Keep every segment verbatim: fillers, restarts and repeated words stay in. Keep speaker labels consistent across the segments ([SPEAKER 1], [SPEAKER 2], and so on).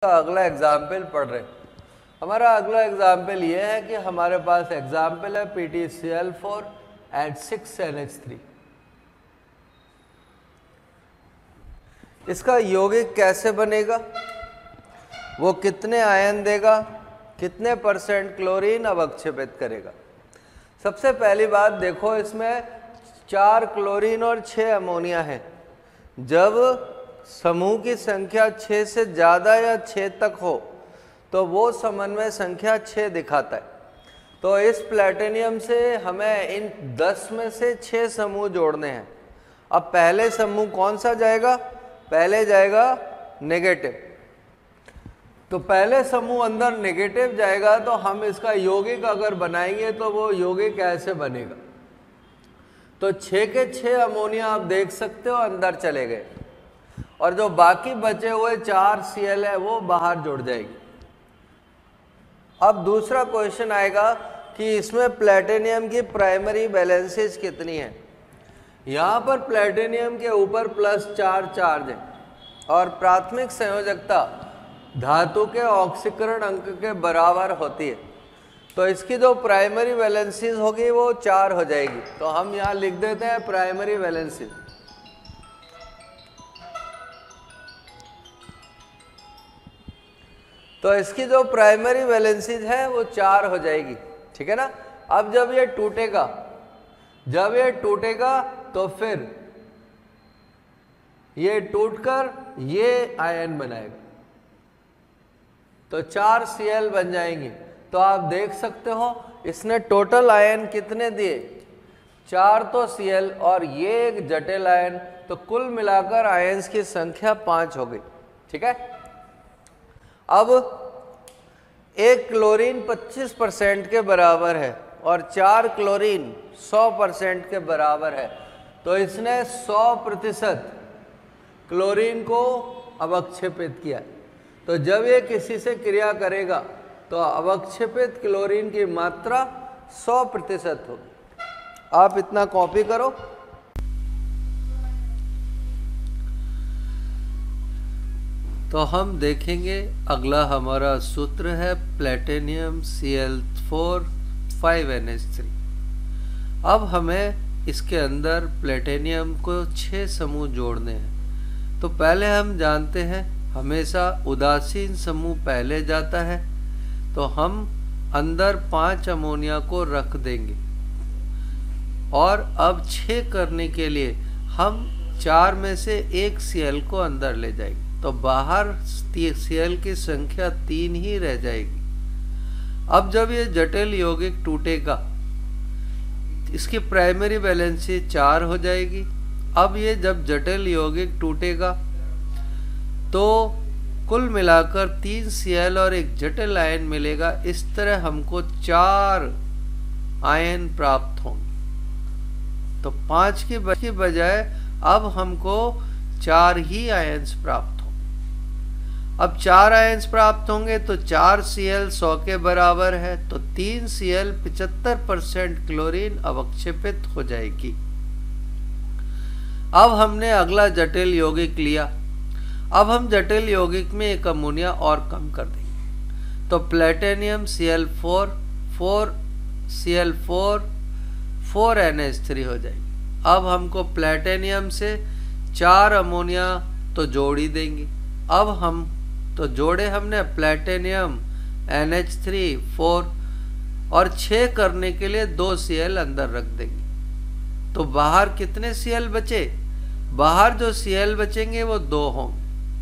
[SPEAKER 1] अगला एग्जाम्पल पढ़ रहे हैं। हमारा अगला एग्जाम्पल ये है कि हमारे पास एग्जाम्पल है P T C L four and six N H three. इसका यौगिक कैसे बनेगा, वो कितने आयन देगा, कितने परसेंट क्लोरीन अवक्षेपित करेगा। सबसे पहली बात देखो, इसमें चार क्लोरीन और छः अमोनिया है। जब समूह की संख्या छः से ज़्यादा या छः तक हो तो वो समन्वय संख्या छः दिखाता है। तो इस प्लैटिनियम से हमें इन दस में से छः समूह जोड़ने हैं। अब पहले समूह कौन सा जाएगा, पहले जाएगा नेगेटिव। तो पहले समूह अंदर नेगेटिव जाएगा तो हम इसका यौगिक अगर बनाएंगे तो वो यौगिक ऐसे बनेगा। तो छः के छः अमोनिया आप देख सकते हो अंदर चले गए और जो बाकी बचे हुए चार सी एल है वो बाहर जुड़ जाएगी। अब दूसरा क्वेश्चन आएगा कि इसमें प्लैटिनियम की प्राइमरी बैलेंसेज कितनी है। यहाँ पर प्लैटिनियम के ऊपर प्लस चार चार्ज है और प्राथमिक संयोजकता धातु के ऑक्सीकरण अंक के बराबर होती है। तो इसकी जो प्राइमरी वैलेंसीज होगी वो चार हो जाएगी। तो हम यहाँ लिख देते हैं प्राइमरी वैलेंसीज। तो इसकी जो प्राइमरी वैलेंसीज है वो चार हो जाएगी, ठीक है ना। अब जब ये टूटेगा जब ये टूटेगा तो फिर ये टूटकर ये आयन बनाएगा, तो चार सी एल बन जाएंगे। तो आप देख सकते हो इसने टोटल आयन कितने दिए, चार तो सी एल और ये एक जटिल आयन, तो कुल मिलाकर आयन्स की संख्या पांच हो गई, ठीक है। अब एक क्लोरीन पच्चीस परसेंट के बराबर है और चार क्लोरीन सौ परसेंट के बराबर है। तो इसने सौ प्रतिशत क्लोरीन को अवक्षेपित किया। तो जब ये किसी से क्रिया करेगा तो अवक्षेपित क्लोरीन की मात्रा सौ प्रतिशत होगी। आप इतना कॉपी करो। तो हम देखेंगे अगला हमारा सूत्र है platinum C L four five N H three. अब हमें इसके अंदर प्लैटिनियम को छह समूह जोड़ने हैं। तो पहले हम जानते हैं हमेशा उदासीन समूह पहले जाता है, तो हम अंदर पांच अमोनिया को रख देंगे और अब छः करने के लिए हम चार में से एक सी एल को अंदर ले जाएंगे। तो बाहर सी एल की संख्या तीन ही रह जाएगी। अब जब ये जटिल यौगिक टूटेगा इसकी प्राइमरी वैलेंसी चार हो जाएगी। अब ये जब जटिल यौगिक टूटेगा तो कुल मिलाकर तीन सी एल और एक जटिल आयन मिलेगा। इस तरह हमको चार आयन प्राप्त होंगे। तो पांच के बजाय अब हमको चार ही आयन्स प्राप्त होंगे। अब चार आयन्स प्राप्त होंगे तो चार सी एल सौ के बराबर है, तो तीन सी एल पिचहत्तर परसेंट क्लोरीन अवक्षेपित हो जाएगी। अब हमने अगला जटिल यौगिक लिया। अब हम जटिल यौगिक में एक अमोनिया और कम कर देंगे। तो platinum C L four four C L four four N H three हो जाएगी। अब हमको प्लैटिनियम से चार अमोनिया तो जोड़ ही देंगे। अब हम तो जोड़े हमने platinum N H three four और छः करने के लिए दो सी एल अंदर रख देंगे। तो बाहर कितने सी एल बचे, बाहर जो सी एल बचेंगे वो दो होंगे।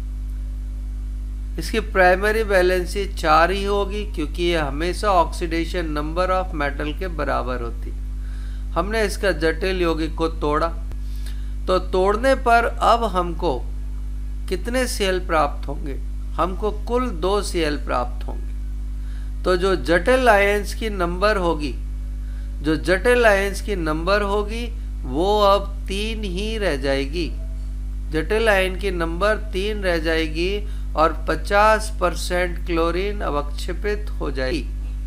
[SPEAKER 1] इसकी प्राइमरी वैलेंसी चार ही होगी क्योंकि ये हमेशा ऑक्सीडेशन नंबर ऑफ मेटल के बराबर होती है। हमने इसका जटिल यौगिक को तोड़ा, तो तोड़ने पर अब हमको कितने सी एल प्राप्त होंगे, हमको कुल दो सी एल प्राप्त होंगे। तो जो जटिल आयन्स की नंबर होगी जो जटिल आयन्स की नंबर होगी वो अब तीन ही रह जाएगी। जटिल आयन की नंबर तीन रह जाएगी और पचास परसेंट क्लोरीन अवक्षेपित हो जाएगी।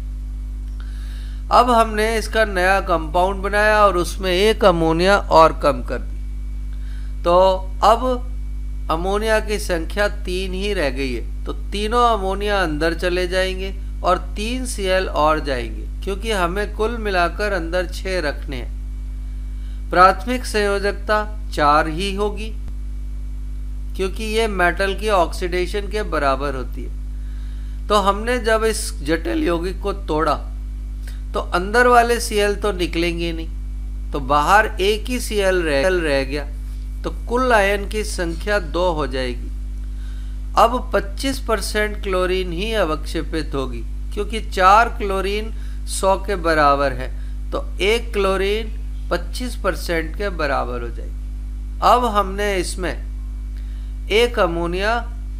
[SPEAKER 1] अब हमने इसका नया कंपाउंड बनाया और उसमें एक अमोनिया और कम कर दी। तो अब अमोनिया की संख्या तीन ही रह गई है। तो तीनों अमोनिया अंदर चले जाएंगे और तीन सी एल और जाएंगे, क्योंकि हमें कुल मिलाकर अंदर छह रखने हैं। प्राथमिक संयोजकता चार ही होगी, क्योंकि ये मेटल की ऑक्सीडेशन के बराबर होती है। तो हमने जब इस जटिल यौगिक को तोड़ा तो अंदर वाले सी एल तो निकलेंगे नहीं, तो बाहर एक ही सी एल रह, रह गया, तो कुल आयन की संख्या दो हो जाएगी। अब पच्चीस परसेंट क्लोरीन ही अवक्षेपित होगी, क्योंकि चार क्लोरीन सौ के बराबर है, तो एक क्लोरीन पच्चीस परसेंट के बराबर हो जाएगी। अब हमने इसमें एक अमोनिया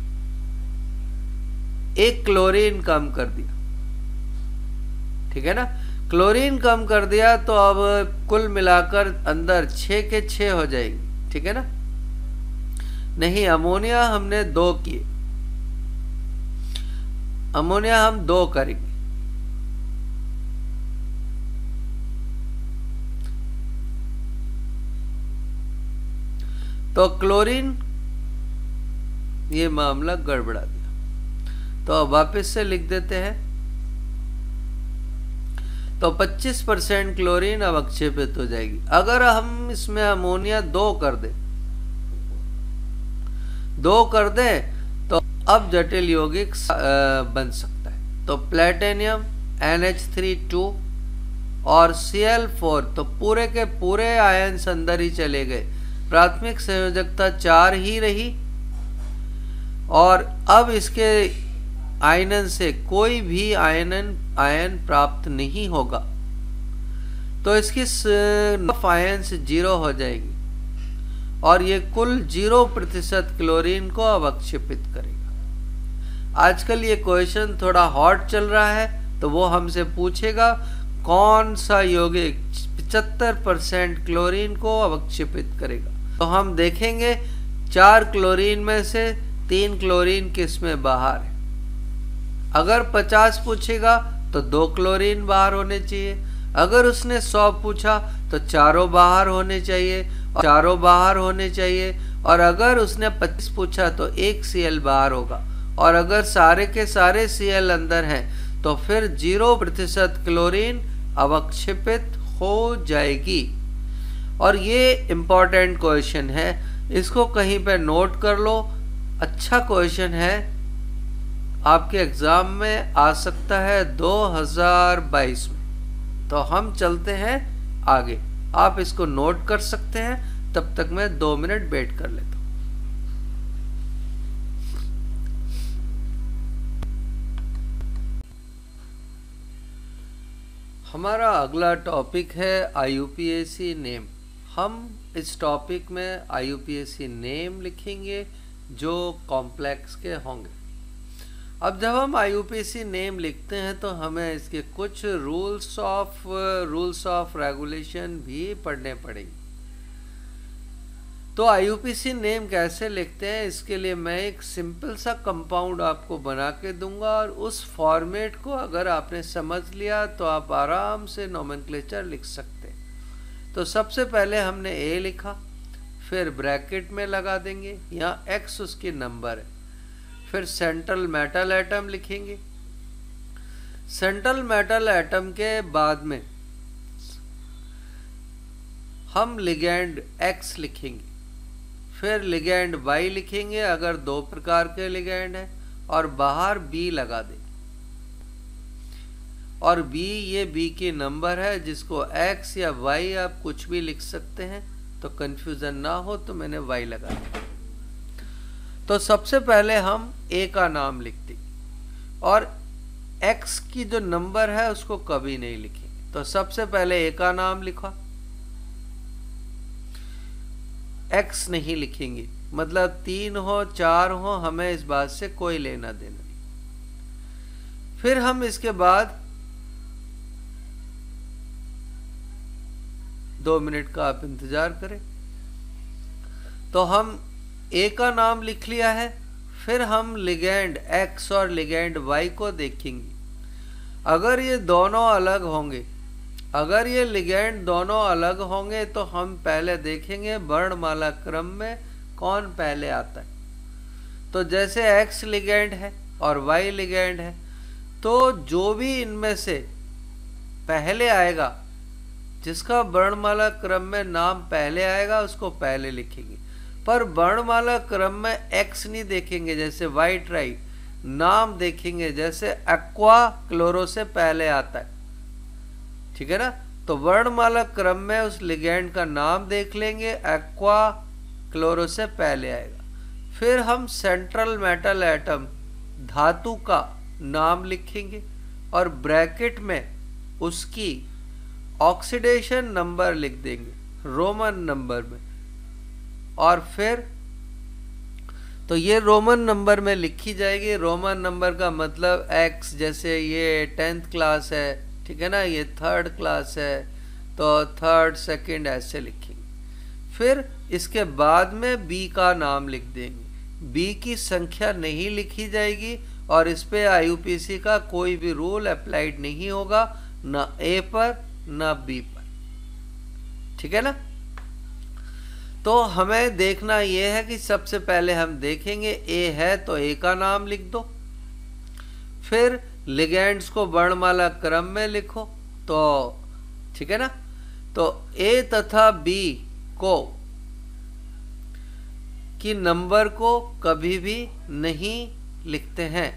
[SPEAKER 1] एक क्लोरीन कम कर दिया, ठीक है ना। क्लोरीन कम कर दिया तो अब कुल मिलाकर अंदर छह के छह हो जाएंगे, ठीक है ना। नहीं, अमोनिया हमने दो किए, अमोनिया हम दो करेंगे। तो क्लोरीन, ये मामला गड़बड़ा गया, तो अब वापस से लिख देते हैं। तो पच्चीस परसेंट क्लोरीन अवक्षेपित हो जाएगी। अगर हम इसमें अमोनिया दो कर दें दो कर दें तो अब जटिल यौगिक बन सकता है। तो platinum N H three two और सी एल फोर, तो पूरे के पूरे आयन्स अंदर ही चले गए। प्राथमिक संयोजकता चार ही रही और अब इसके आयनन से कोई भी आयनन आयन प्राप्त नहीं होगा, तो इसकी आयन्स जीरो हो जाएगी और ये कुल जीरो प्रतिशत क्लोरीन को अवक्षेपित करेगा। आजकल ये क्वेश्चन थोड़ा हॉट चल रहा है, तो वो हमसे पूछेगा कौन सा यौगिक पचहत्तर परसेंट क्लोरीन को अवक्षेपित करेगा। तो हम देखेंगे चार क्लोरीन में से तीन क्लोरीन किस में बाहर है। अगर पचास पूछेगा तो दो क्लोरीन बाहर होने चाहिए। अगर उसने सौ पूछा तो चारों बाहर होने चाहिए, चारों बाहर होने चाहिए। और अगर उसने पच्चीस पूछा तो एक सी एल बाहर होगा। और अगर सारे के सारे सी एल अंदर हैं तो फिर जीरो प्रतिशत क्लोरीन अवक्षेपित हो जाएगी। और ये इम्पॉर्टेंट क्वेश्चन है, इसको कहीं पे नोट कर लो। अच्छा क्वेश्चन है, आपके एग्जाम में आ सकता है दो हज़ार बाईस में। तो हम चलते हैं आगे, आप इसको नोट कर सकते हैं। तब तक मैं दो मिनट वेट कर लेता हूं। हमारा अगला टॉपिक है I U P A C name. हम इस टॉपिक में I U P A C name लिखेंगे जो कॉम्प्लेक्स के होंगे। अब जब हम I U P A C name लिखते हैं तो हमें इसके कुछ rules of rules of regulation भी पढ़ने पड़ेंगे। तो I U P A C name कैसे लिखते हैं, इसके लिए मैं एक सिंपल सा कंपाउंड आपको बना के दूंगा और उस फॉर्मेट को अगर आपने समझ लिया तो आप आराम से नोमेनक्लेचर लिख सकते हैं। तो सबसे पहले हमने ए लिखा, फिर ब्रैकेट में लगा देंगे, यहाँ एक्स उसकी नंबर है। फिर सेंट्रल मेटल एटम लिखेंगे। सेंट्रल मेटल एटम के बाद में हम लिगेंड एक्स लिखेंगे, फिर लिगेंड वाई लिखेंगे अगर दो प्रकार के लिगेंड हैं, और बाहर बी लगा देंगे। और बी, ये बी की नंबर है, जिसको एक्स या वाई आप कुछ भी लिख सकते हैं, तो कंफ्यूजन ना हो तो मैंने वाई लगा दिया। तो सबसे पहले हम ए का नाम लिखते हैं और एक्स की जो नंबर है उसको कभी नहीं लिखेंगे। तो सबसे पहले ए का नाम लिखा, एक्स नहीं लिखेंगे, मतलब तीन हो चार हो हमें इस बात से कोई लेना देना नहीं। फिर हम इसके बाद दो मिनट का आप इंतजार करें। तो हम ए का नाम लिख लिया है, फिर हम लिगेंड एक्स और लिगेंड वाई को देखेंगे। अगर ये दोनों अलग होंगे, अगर ये लिगेंड दोनों अलग होंगे तो हम पहले देखेंगे वर्णमाला क्रम में कौन पहले आता है। तो जैसे X लिगेंड है और Y लिगेंड है, तो जो भी इनमें से पहले आएगा, जिसका वर्णमाला क्रम में नाम पहले आएगा उसको पहले लिखेंगे, पर वर्णमाला क्रम में X नहीं देखेंगे। जैसे वाइट राइट, नाम देखेंगे, जैसे एक्वा क्लोरो से पहले आता है, ठीक है ना। तो वर्णमाला क्रम में उस लिगेंड का नाम देख लेंगे, एक्वा क्लोरो से पहले आएगा। फिर हम सेंट्रल मेटल एटम धातु का नाम लिखेंगे और ब्रैकेट में उसकी ऑक्सीडेशन नंबर लिख देंगे रोमन नंबर में। और फिर तो ये रोमन नंबर में लिखी जाएगी। रोमन नंबर का मतलब एक्स, जैसे ये टेंथ क्लास है, ठीक है ना, ये थर्ड क्लास है, तो थर्ड सेकंड ऐसे लिखेंगे। फिर इसके बाद में बी का नाम लिख देंगे। बी की संख्या नहीं लिखी जाएगी और इस पे आई यू पी सी का कोई भी रूल अप्लाइड नहीं होगा, ना ए पर ना बी पर, ठीक है ना। तो हमें देखना यह है कि सबसे पहले हम देखेंगे ए है तो ए का नाम लिख दो, फिर लिगेंड्स को वर्णमाला क्रम में लिखो, तो ठीक है ना। तो ए तथा बी को कि नंबर को कभी भी नहीं लिखते हैं,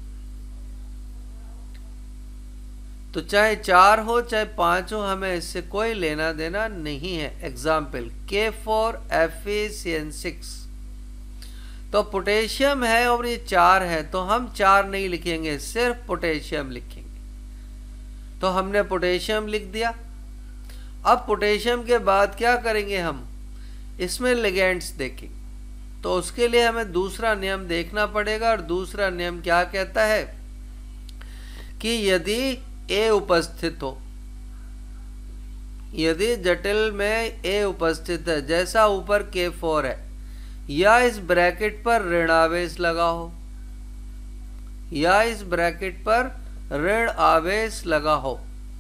[SPEAKER 1] तो चाहे चार हो चाहे पांच हो, हमें इससे कोई लेना देना नहीं है। एग्जाम्पल के four F E C N six, तो पोटेशियम है और ये चार है, तो हम चार नहीं लिखेंगे, सिर्फ पोटेशियम लिखेंगे। तो हमने पोटेशियम लिख दिया। अब पोटेशियम के बाद क्या करेंगे, हम इसमें लिगेंड्स देखेंगे। तो उसके लिए हमें दूसरा नियम देखना पड़ेगा, और दूसरा नियम क्या कहता है कि यदि ए उपस्थित हो, यदि जटिल में ए उपस्थित है, जैसा ऊपर के फोर है, या इस ब्रैकेट पर ऋणावेश लगा हो, या इस ब्रैकेट पर ऋण आवेश लगा हो,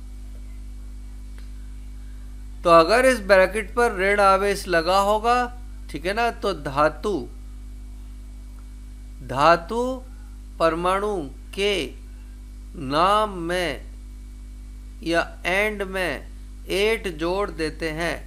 [SPEAKER 1] तो अगर इस ब्रैकेट पर ऋण आवेश लगा होगा, ठीक है ना, तो धातु धातु परमाणु के नाम में या एंड में एट जोड़ देते हैं,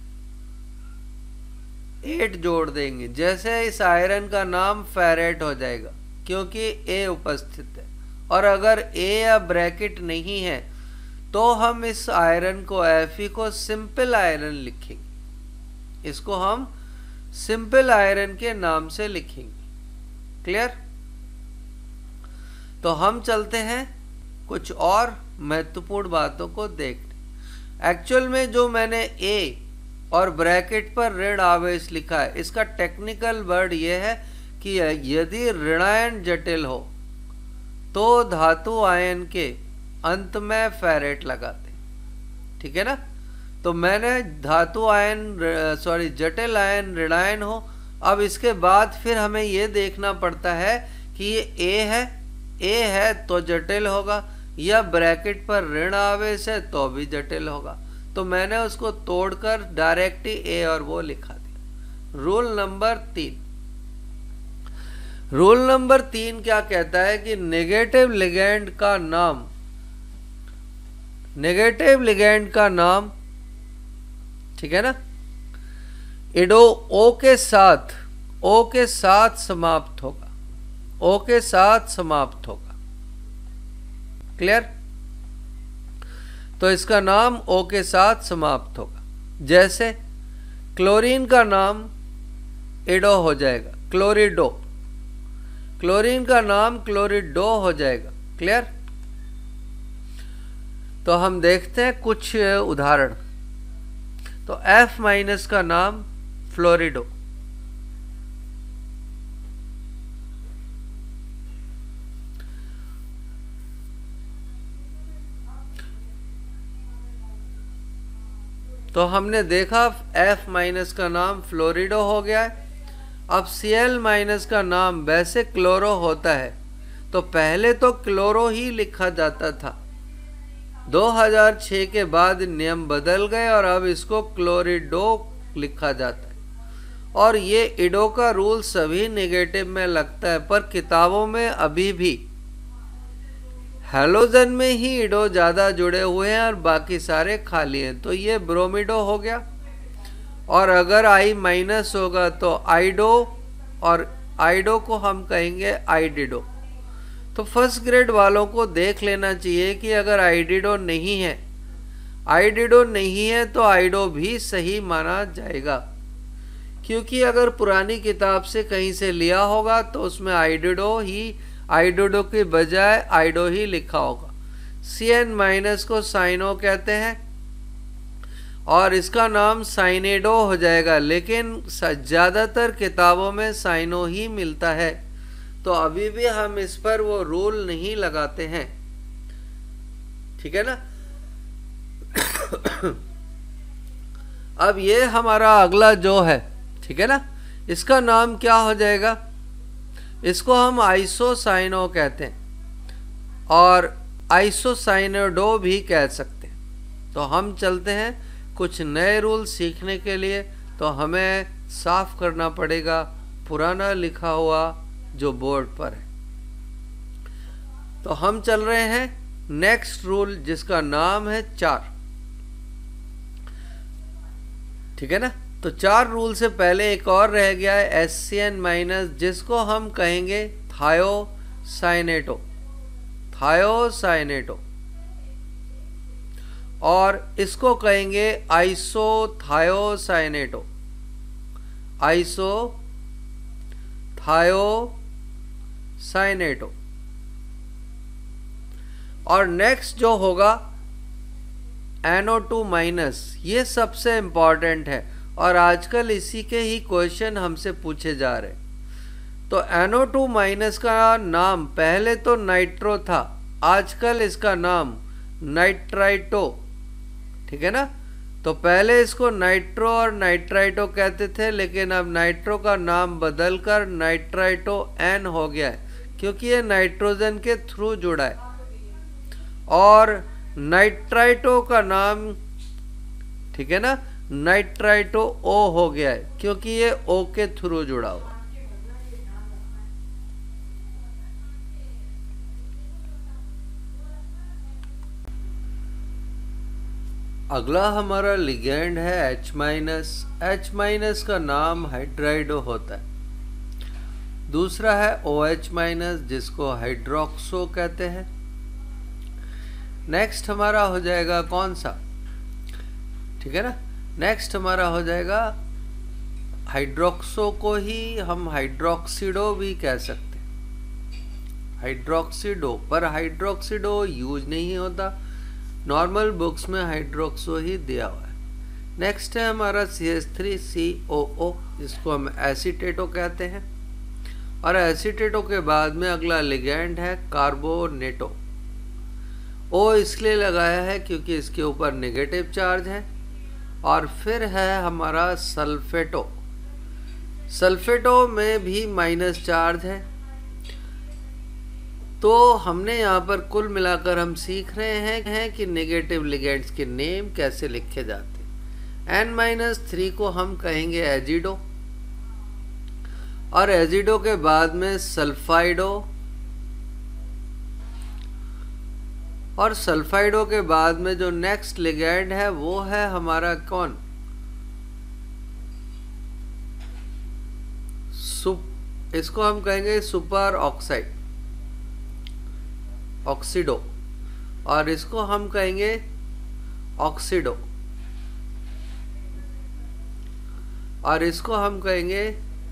[SPEAKER 1] एट जोड़ देंगे। जैसे इस आयरन का नाम फेरेट हो जाएगा क्योंकि ए उपस्थित है, और अगर ए या ब्रैकेट नहीं है तो हम इस आयरन को एफ ई को सिंपल आयरन लिखेंगे, इसको हम सिंपल आयरन के नाम से लिखेंगे। क्लियर। तो हम चलते हैं कुछ और महत्वपूर्ण बातों को देखने। एक्चुअल में जो मैंने ए और ब्रैकेट पर ऋण आवेश लिखा है, इसका टेक्निकल वर्ड यह है कि यदि ऋणायन जटिल हो तो धातु आयन के अंत में फेरेट लगाते, ठीक है ना। तो मैंने धातु आयन सॉरी जटिल आयन ऋणायन हो। अब इसके बाद फिर हमें यह देखना पड़ता है कि ये ए है, ए है तो जटिल होगा, या ब्रैकेट पर ऋण आवेश है तो भी जटिल होगा। तो मैंने उसको तोड़कर डायरेक्ट ही ए और वो लिखा दिया। रूल नंबर तीन रूल नंबर तीन क्या कहता है कि नेगेटिव लिगेंड का नाम नेगेटिव लिगेंड का नाम ठीक है ना, इडो ओ के साथ ओ के साथ समाप्त होगा, ओ के साथ समाप्त होगा। क्लियर। तो इसका नाम ओ के साथ समाप्त होगा। जैसे क्लोरीन का नाम इडो हो जाएगा, क्लोरिडो। क्लोरीन का नाम क्लोरिडो हो जाएगा। क्लियर। तो हम देखते हैं कुछ उदाहरण। तो F माइनस का नाम फ्लोरिडो, तो हमने देखा F माइनस का नाम फ्लोरिडो हो गया है। अब Cl माइनस का नाम वैसे क्लोरो होता है, तो पहले तो क्लोरो ही लिखा जाता था, दो हज़ार छह के बाद नियम बदल गए और अब इसको क्लोरिडो लिखा जाता है। और ये इडो का रूल सभी नेगेटिव में लगता है, पर किताबों में अभी भी हैलोजन में ही इडो ज़्यादा जुड़े हुए हैं और बाकी सारे खाली हैं। तो ये ब्रोमिडो हो गया, और अगर आई माइनस होगा तो आइडो, और आइडो को हम कहेंगे आइडिडो। तो फर्स्ट ग्रेड वालों को देख लेना चाहिए कि अगर आइडिडो नहीं है, आइडिडो नहीं है तो आइडो भी सही माना जाएगा, क्योंकि अगर पुरानी किताब से कहीं से लिया होगा तो उसमें आइडिडो ही, आइडिडो के बजाय आइडो ही लिखा होगा। सी एन माइनस को साइनो कहते हैं और इसका नाम साइनेडो हो जाएगा, लेकिन ज़्यादातर किताबों में साइनो ही मिलता है, तो अभी भी हम इस पर वो रूल नहीं लगाते हैं। ठीक है ना। अब ये हमारा अगला जो है, ठीक है ना, इसका नाम क्या हो जाएगा, इसको हम आइसोसाइनो कहते हैं और आइसोसाइनोडो भी कह सकते हैं। तो हम चलते हैं कुछ नए रूल सीखने के लिए, तो हमें साफ करना पड़ेगा पुराना लिखा हुआ जो बोर्ड पर है। तो हम चल रहे हैं नेक्स्ट रूल, जिसका नाम है चार। ठीक है ना। तो चार रूल से पहले एक और रह गया है एस सी एन माइनस, जिसको हम कहेंगे थायोसाइनेटो, थायोसाइनेटो, और इसको कहेंगे आइसोथायोसाइनेटो, आइसोथायोसाइनेटो। और नेक्स्ट जो होगा एन ओ टू माइनस, ये सबसे इंपॉर्टेंट है और आजकल इसी के ही क्वेश्चन हमसे पूछे जा रहे। तो एन ओ टू माइनस का नाम पहले तो नाइट्रो था, आजकल इसका नाम नाइट्राइटो। ठीक है ना। तो पहले इसको नाइट्रो और नाइट्राइटो कहते थे, लेकिन अब नाइट्रो का नाम बदलकर नाइट्राइटो एन हो गया है, क्योंकि ये नाइट्रोजन के थ्रू जुड़ा है। और नाइट्राइटो का नाम, ठीक है ना, नाइट्राइटो ओ हो गया है, क्योंकि ये ओ के थ्रू जुड़ा हुआ। अगला हमारा लिगेंड है H माइनस। H माइनस का नाम हाइड्राइडो होता है। दूसरा है OH माइनस, जिसको हाइड्रोक्सो कहते हैं। नेक्स्ट हमारा हो जाएगा कौन सा, ठीक है ना, नेक्स्ट हमारा हो जाएगा हाइड्रोक्सो को ही हम हाइड्रोक्सिडो भी कह सकते हैं, हाइड्रोक्सिडो। पर हाइड्रोक्सिडो यूज नहीं होता, नॉर्मल बुक्स में हाइड्रोक्सो ही दिया हुआ है। नेक्स्ट है हमारा सी एच थ्री सी ओ ओ, जिसको हम एसीटेटो कहते हैं। और एसीटेटो के बाद में अगला लिगेंड है कार्बोनेटो। ओ इसलिए लगाया है क्योंकि इसके ऊपर नेगेटिव चार्ज है। और फिर है हमारा सल्फेटो। सल्फेटो में भी माइनस चार्ज है। तो हमने यहाँ पर कुल मिलाकर हम सीख रहे हैं, हैं कि नेगेटिव लिगेंड्स के नेम कैसे लिखे जाते हैं। एन माइनस थ्री को हम कहेंगे एजिडो, और एजिडो के बाद में सल्फाइडो, और सल्फाइडो के बाद में जो नेक्स्ट लिगेंड है वो है हमारा कौन, सुप इसको हम कहेंगे सुपर ऑक्साइड, ऑक्सीडो, और इसको हम कहेंगे ऑक्सीडो, और इसको हम कहेंगे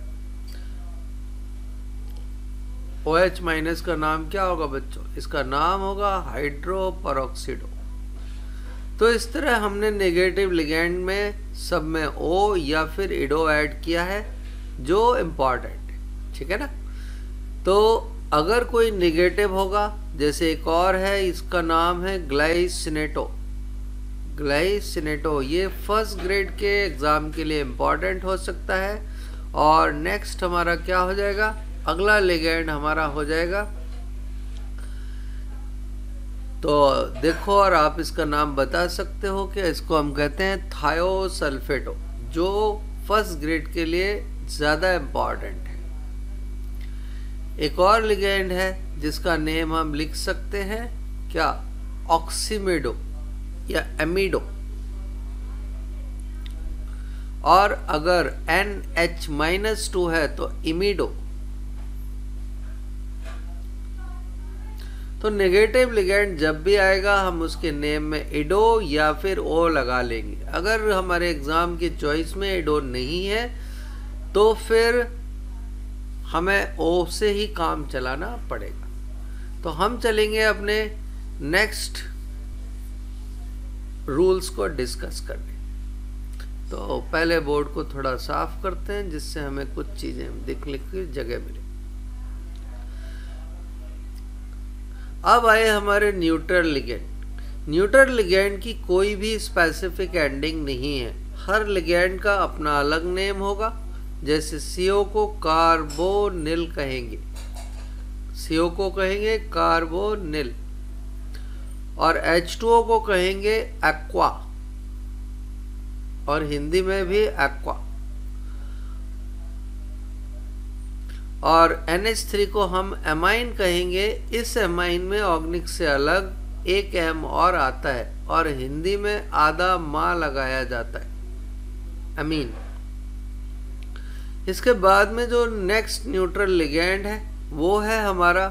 [SPEAKER 1] OH माइनस का नाम क्या होगा बच्चों, इसका नाम होगा हाइड्रो परऑक्सीडो। तो इस तरह हमने नेगेटिव लिगेंड में सब में O या फिर इडो ऐड किया है जो इम्पॉर्टेंट है। ठीक है ना। तो अगर कोई नेगेटिव होगा, जैसे एक और है, इसका नाम है ग्लाइसिनेटो, ग्लाइसिनेटो, ये फर्स्ट ग्रेड के एग्जाम के लिए इम्पॉर्टेंट हो सकता है। और नेक्स्ट हमारा क्या हो जाएगा, अगला लिगेंड हमारा हो जाएगा, तो देखो और आप इसका नाम बता सकते हो कि इसको हम कहते हैं थायोसल्फेटो, जो फर्स्ट ग्रेड के लिए ज़्यादा इम्पॉर्टेंट है। एक और लिगेंड है जिसका नेम हम लिख सकते हैं क्या, ऑक्सीमिडो या एमिडो। और अगर एन एच माइनस टू है तो इमिडो। तो नेगेटिव लिगेंड जब भी आएगा हम उसके नेम में इडो या फिर ओ लगा लेंगे। अगर हमारे एग्जाम की चॉइस में इडो नहीं है तो फिर हमें ओ से ही काम चलाना पड़ेगा। तो हम चलेंगे अपने नेक्स्ट रूल्स को डिस्कस करने। तो पहले बोर्ड को थोड़ा साफ करते हैं जिससे हमें कुछ चीजें दिखने की जगह मिले। अब आए हमारे न्यूट्रल लिगेंड। न्यूट्रल लिगेंड की कोई भी स्पेसिफिक एंडिंग नहीं है, हर लिगेंड का अपना अलग नेम होगा। जैसे सीओ को कार्बोनिल कहेंगे, सीओ को कहेंगे कार्बोनिल, और एच टू ओ को कहेंगे एक्वा, और हिंदी में भी एक्वा। और एन एच थ्री को हम एमाइन कहेंगे। इस एमाइन में ऑर्गेनिक से अलग एक एम और आता है और हिंदी में आधा मा लगाया जाता है, अमीन। इसके बाद में जो नेक्स्ट न्यूट्रल लिगेंड है वो है हमारा,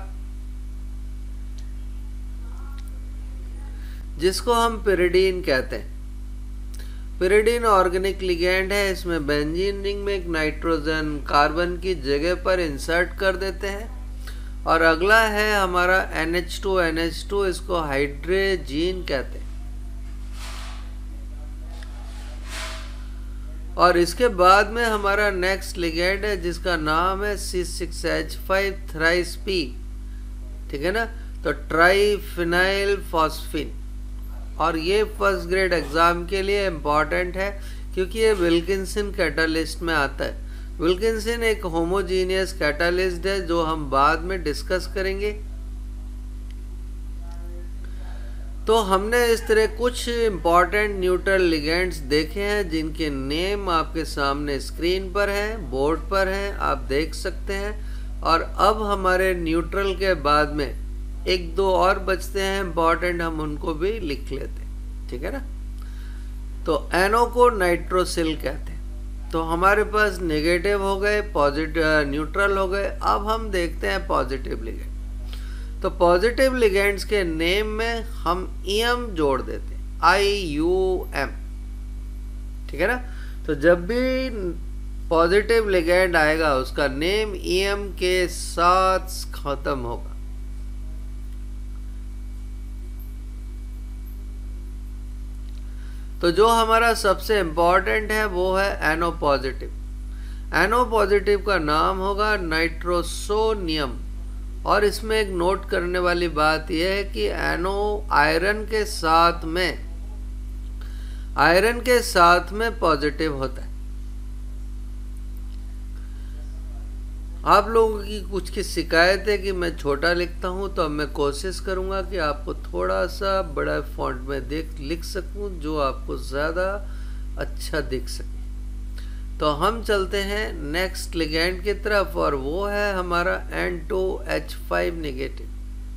[SPEAKER 1] जिसको हम पिरिडीन कहते हैं। पिरिडीन ऑर्गेनिक लिगेंड है। इसमें बेंजीन रिंग में एक नाइट्रोजन कार्बन की जगह पर इंसर्ट कर देते हैं। और अगला है हमारा N H two N H two, इसको हाइड्रोजीन कहते हैं। और इसके बाद में हमारा नेक्स्ट लिगेंड है जिसका नाम है C six H five thrice P, ठीक है ना। तो ट्राइफिनाइल फॉस्फिन। और ये फर्स्ट ग्रेड एग्जाम के लिए इम्पॉर्टेंट है क्योंकि ये विल्किंसन कैटालिस्ट में आता है। विल्किंसन एक होमोजीनियस कैटालिस्ट है जो हम बाद में डिस्कस करेंगे। तो हमने इस तरह कुछ इम्पॉर्टेंट न्यूट्रल लिगेंड्स देखे हैं जिनके नेम आपके सामने स्क्रीन पर हैं, बोर्ड पर हैं, आप देख सकते हैं। और अब हमारे न्यूट्रल के बाद में एक दो और बचते हैं इम्पॉर्टेंट, हम उनको भी लिख लेते हैं, ठीक है ना। तो एनो को नाइट्रोसिल कहते हैं। तो हमारे पास नेगेटिव हो गए, पॉजिटिव न्यूट्रल हो गए। अब हम देखते हैं पॉजिटिव लिगेंड। तो पॉजिटिव लिगेंड्स के नेम में हम ईएम जोड़ देते हैं, आई यू एम, ठीक है ना। तो जब भी पॉजिटिव लिगेंड आएगा उसका नेम ईएम के साथ खत्म होगा। तो जो हमारा सबसे इंपॉर्टेंट है वो है एनो पॉजिटिव। एनो पॉजिटिव का नाम होगा नाइट्रोसोनियम। और इसमें एक नोट करने वाली बात यह है कि एनो आयरन के साथ में आयरन के साथ में पॉजिटिव होता है। आप लोगों की कुछ की शिकायत है कि मैं छोटा लिखता हूं, तो अब मैं कोशिश करूंगा कि आपको थोड़ा सा बड़ा फॉन्ट में देख लिख सकूं जो आपको ज़्यादा अच्छा दिख सके। तो हम चलते हैं नेक्स्ट लिगेंड की तरफ और वो है हमारा N two H five negative,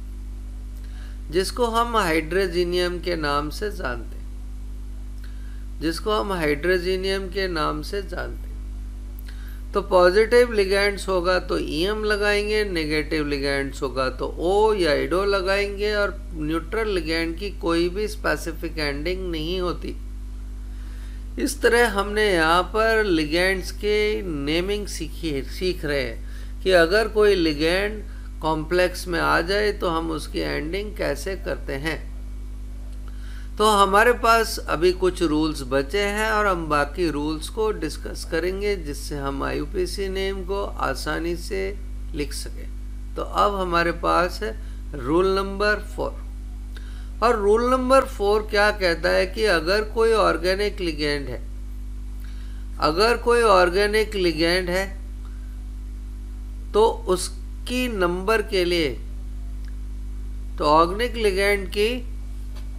[SPEAKER 1] जिसको हम हाइड्रोजीनियम के नाम से जानते हैं जिसको हम हाइड्रोजीनियम के नाम से जानते हैं। तो पॉजिटिव लिगेंड्स होगा तो ईएम लगाएंगे, नेगेटिव लिगेंड्स होगा तो ओ या इडो लगाएंगे। और न्यूट्रल लिगेंड की कोई भी स्पेसिफिक एंडिंग नहीं होती। इस तरह हमने यहाँ पर लिगेंड्स के नेमिंग सीखी सीख रहे हैं कि अगर कोई लिगेंड कॉम्प्लेक्स में आ जाए तो हम उसकी एंडिंग कैसे करते हैं। तो हमारे पास अभी कुछ रूल्स बचे हैं और हम बाकी रूल्स को डिस्कस करेंगे जिससे हम आईयूपीएसी नेम को आसानी से लिख सकें। तो अब हमारे पास है रूल नंबर फोर। और रूल नंबर फोर क्या कहता है कि अगर कोई ऑर्गेनिक लिगेंड है अगर कोई ऑर्गेनिक लिगेंड है तो उसकी नंबर के लिए तो ऑर्गेनिक लिगेंड की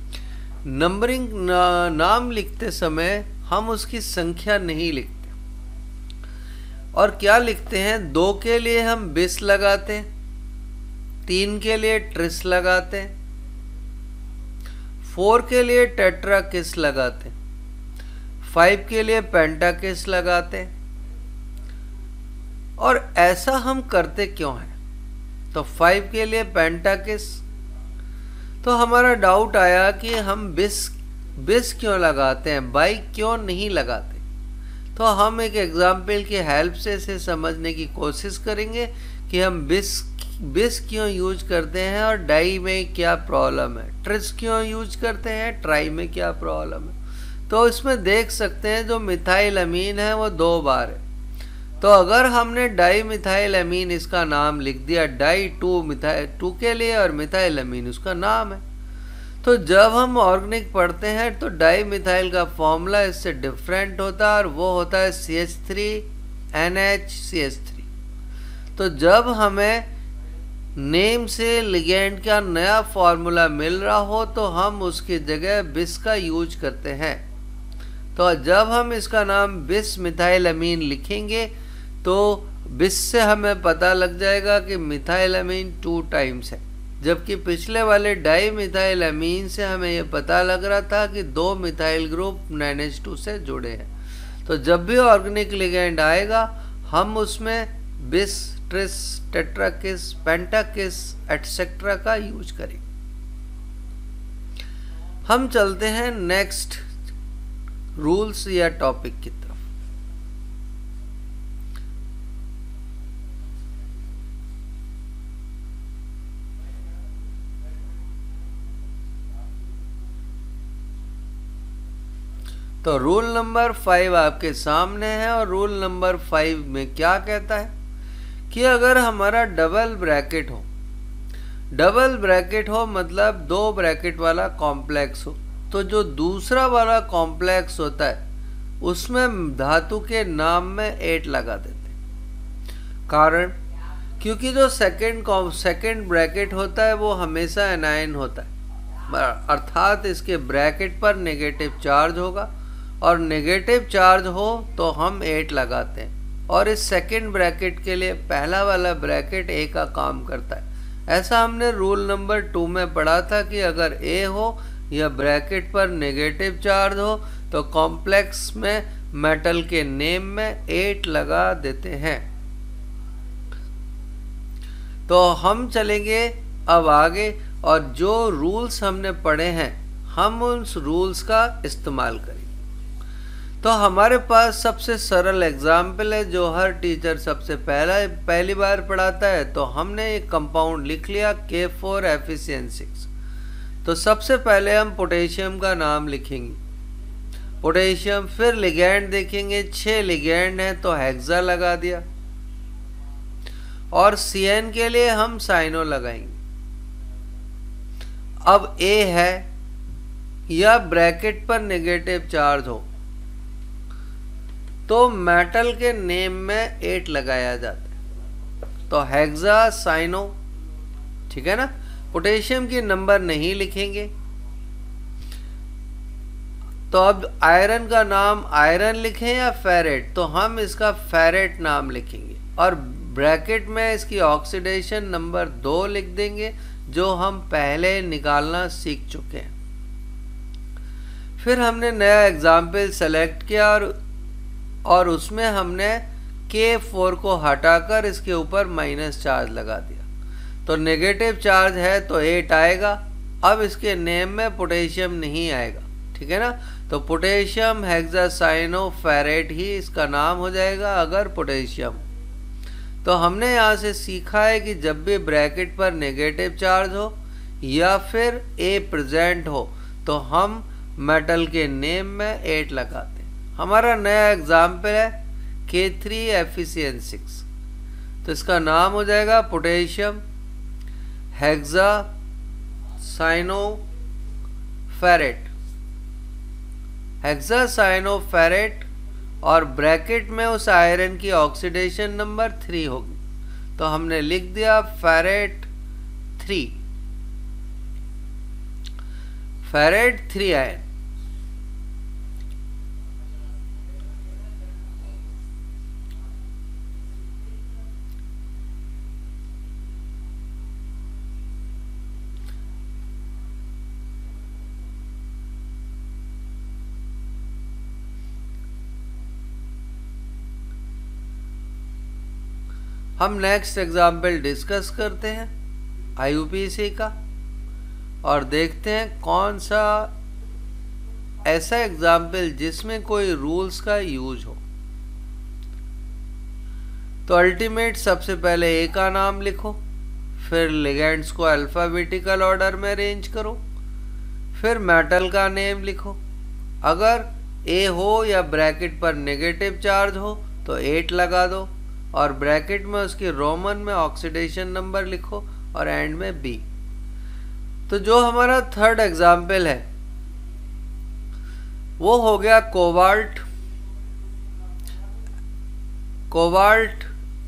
[SPEAKER 1] नंबरिंग ना, नाम लिखते समय हम उसकी संख्या नहीं लिखते। और क्या लिखते हैं, दो के लिए हम बिस लगाते हैं, तीन के लिए ट्रिस लगाते हैं, फोर के लिए टेट्राकिस लगाते हैं, फाइव के लिए पेंटाकिस लगाते हैं। और ऐसा हम करते क्यों हैं? तो फाइव के लिए पेंटाकिस, तो हमारा डाउट आया कि हम बिस बिस क्यों लगाते हैं, बाई क्यों नहीं लगाते। तो हम एक एग्जाम्पल की हेल्प से इसे समझने की कोशिश करेंगे कि हम बिस बिस क्यों यूज करते हैं और डाई में क्या प्रॉब्लम है, ट्रिस क्यों यूज करते हैं, ट्राई में क्या प्रॉब्लम है। तो इसमें देख सकते हैं जो मिथाइल अमीन है वो दो बार है। तो अगर हमने डाई मिथाइल अमीन इसका नाम लिख दिया, डाई टू मिथाइल टू के लिए और मिथाइल अमीन उसका नाम है, तो जब हम ऑर्गेनिक पढ़ते हैं तो डाई मिथाइल का फॉर्मूला इससे डिफरेंट होता है और वो होता है C H three N H C H three. तो जब हमें नेम से लिगेंड का नया फॉर्मूला मिल रहा हो तो हम उसकी जगह बिस का यूज करते हैं। तो जब हम इसका नाम बिस मिथाइल अमीन लिखेंगे तो बिस से हमें पता लग जाएगा कि मिथाइल अमीन टू टाइम्स है, जबकि पिछले वाले डाई मिथाइल अमीन से हमें यह पता लग रहा था कि दो methyl group nine H two से जुड़े हैं। तो जब भी ऑर्गेनिक लिगेंड आएगा हम उसमें bis, tris, tetrakis, pentakis etcetera का यूज करेंगे। हम चलते हैं नेक्स्ट रूल्स या टॉपिक की तरफ। तो रूल नंबर फाइव आपके सामने है और रूल नंबर फाइव में क्या कहता है कि अगर हमारा डबल ब्रैकेट हो, डबल ब्रैकेट हो मतलब दो ब्रैकेट वाला कॉम्प्लेक्स हो, तो जो दूसरा वाला कॉम्प्लेक्स होता है उसमें धातु के नाम में एट लगा देते हैं। कारण, क्योंकि जो सेकंड सेकंड ब्रैकेट होता है वो हमेशा एनायन होता है, अर्थात इसके ब्रैकेट पर नेगेटिव चार्ज होगा और नेगेटिव चार्ज हो तो हम एट लगाते हैं। और इस सेकंड ब्रैकेट के लिए पहला वाला ब्रैकेट ए का काम करता है। ऐसा हमने रूल नंबर टू में पढ़ा था कि अगर ए हो या ब्रैकेट पर नेगेटिव चार्ज हो तो कॉम्प्लेक्स में मेटल के नेम में एट लगा देते हैं। तो हम चलेंगे अब आगे और जो रूल्स हमने पढ़े हैं हम उन रूल्स का इस्तेमाल करेंगे। तो हमारे पास सबसे सरल एग्जाम्पल है जो हर टीचर सबसे पहला पहली बार पढ़ाता है। तो हमने एक कंपाउंड लिख लिया K four F E C N six. तो सबसे पहले हम पोटेशियम का नाम लिखेंगे, पोटेशियम, फिर लिगैंड देखेंगे, छह लिगैंड है तो हेक्सा लगा दिया और सी एन के लिए हम साइनो लगाएंगे। अब ए है या ब्रैकेट पर नेगेटिव चार्ज हो तो मेटल के नेम में एट लगाया जाता है, तो हेक्सा साइनो, ठीक है ना। पोटेशियम की नंबर नहीं लिखेंगे। तो अब आयरन का नाम आयरन लिखें या फेरेट, तो हम इसका फेरेट नाम लिखेंगे और ब्रैकेट में इसकी ऑक्सीडेशन नंबर दो लिख देंगे जो हम पहले निकालना सीख चुके हैं। फिर हमने नया एग्जाम्पल सेलेक्ट किया और और उसमें हमने के फोर को हटाकर इसके ऊपर माइनस चार्ज लगा दिया। तो नेगेटिव चार्ज है तो एट आएगा। अब इसके नेम में पोटेशियम नहीं आएगा, ठीक है ना। तो पोटेशियम हेक्सासाइनो फेरेट ही इसका नाम हो जाएगा अगर पोटेशियम। तो हमने यहाँ से सीखा है कि जब भी ब्रैकेट पर नेगेटिव चार्ज हो या फिर ए प्रेजेंट हो तो हम मेटल के नेम में एट लगाते हैं। हमारा नया एग्जाम्पल है K three F E C N six. तो इसका नाम हो जाएगा potassium hexacyanoferrate, hexacyanoferrate और ब्रैकेट में उस आयरन की ऑक्सीडेशन नंबर थ्री होगी। तो हमने लिख दिया ferrate three, ferrate three iron. हम नेक्स्ट एग्जाम्पल डिस्कस करते हैं आई यू पी ए सी का और देखते हैं कौन सा ऐसा एग्जाम्पल जिसमें कोई रूल्स का यूज हो। तो अल्टीमेट सबसे पहले ए का नाम लिखो, फिर लिगेंड्स को अल्फाबेटिकल ऑर्डर में अरेंज करो, फिर मेटल का नेम लिखो। अगर ए हो या ब्रैकेट पर नेगेटिव चार्ज हो तो एट लगा दो और ब्रैकेट में उसकी रोमन में ऑक्सीडेशन नंबर लिखो और एंड में बी। तो जो हमारा थर्ड एग्जाम्पल है वो हो गया कोबाल्ट। कोबाल्ट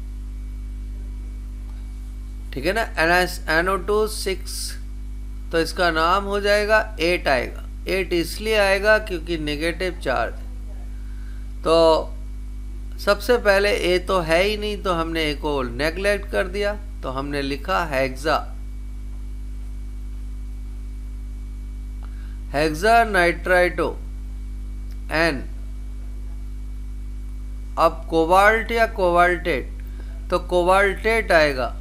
[SPEAKER 1] ठीक है ना, एन ओ टू सिक्स, तो इसका नाम हो जाएगा एट आएगा। एट इसलिए आएगा क्योंकि नेगेटिव चार्ज है। तो सबसे पहले ए तो है ही नहीं तो हमने ए को नेग्लेक्ट कर दिया, तो हमने लिखा हेक्सा। Hexanitrito N. अब कोबाल्ट या कोबाल्टेट, तो कोबाल्टेट आएगा।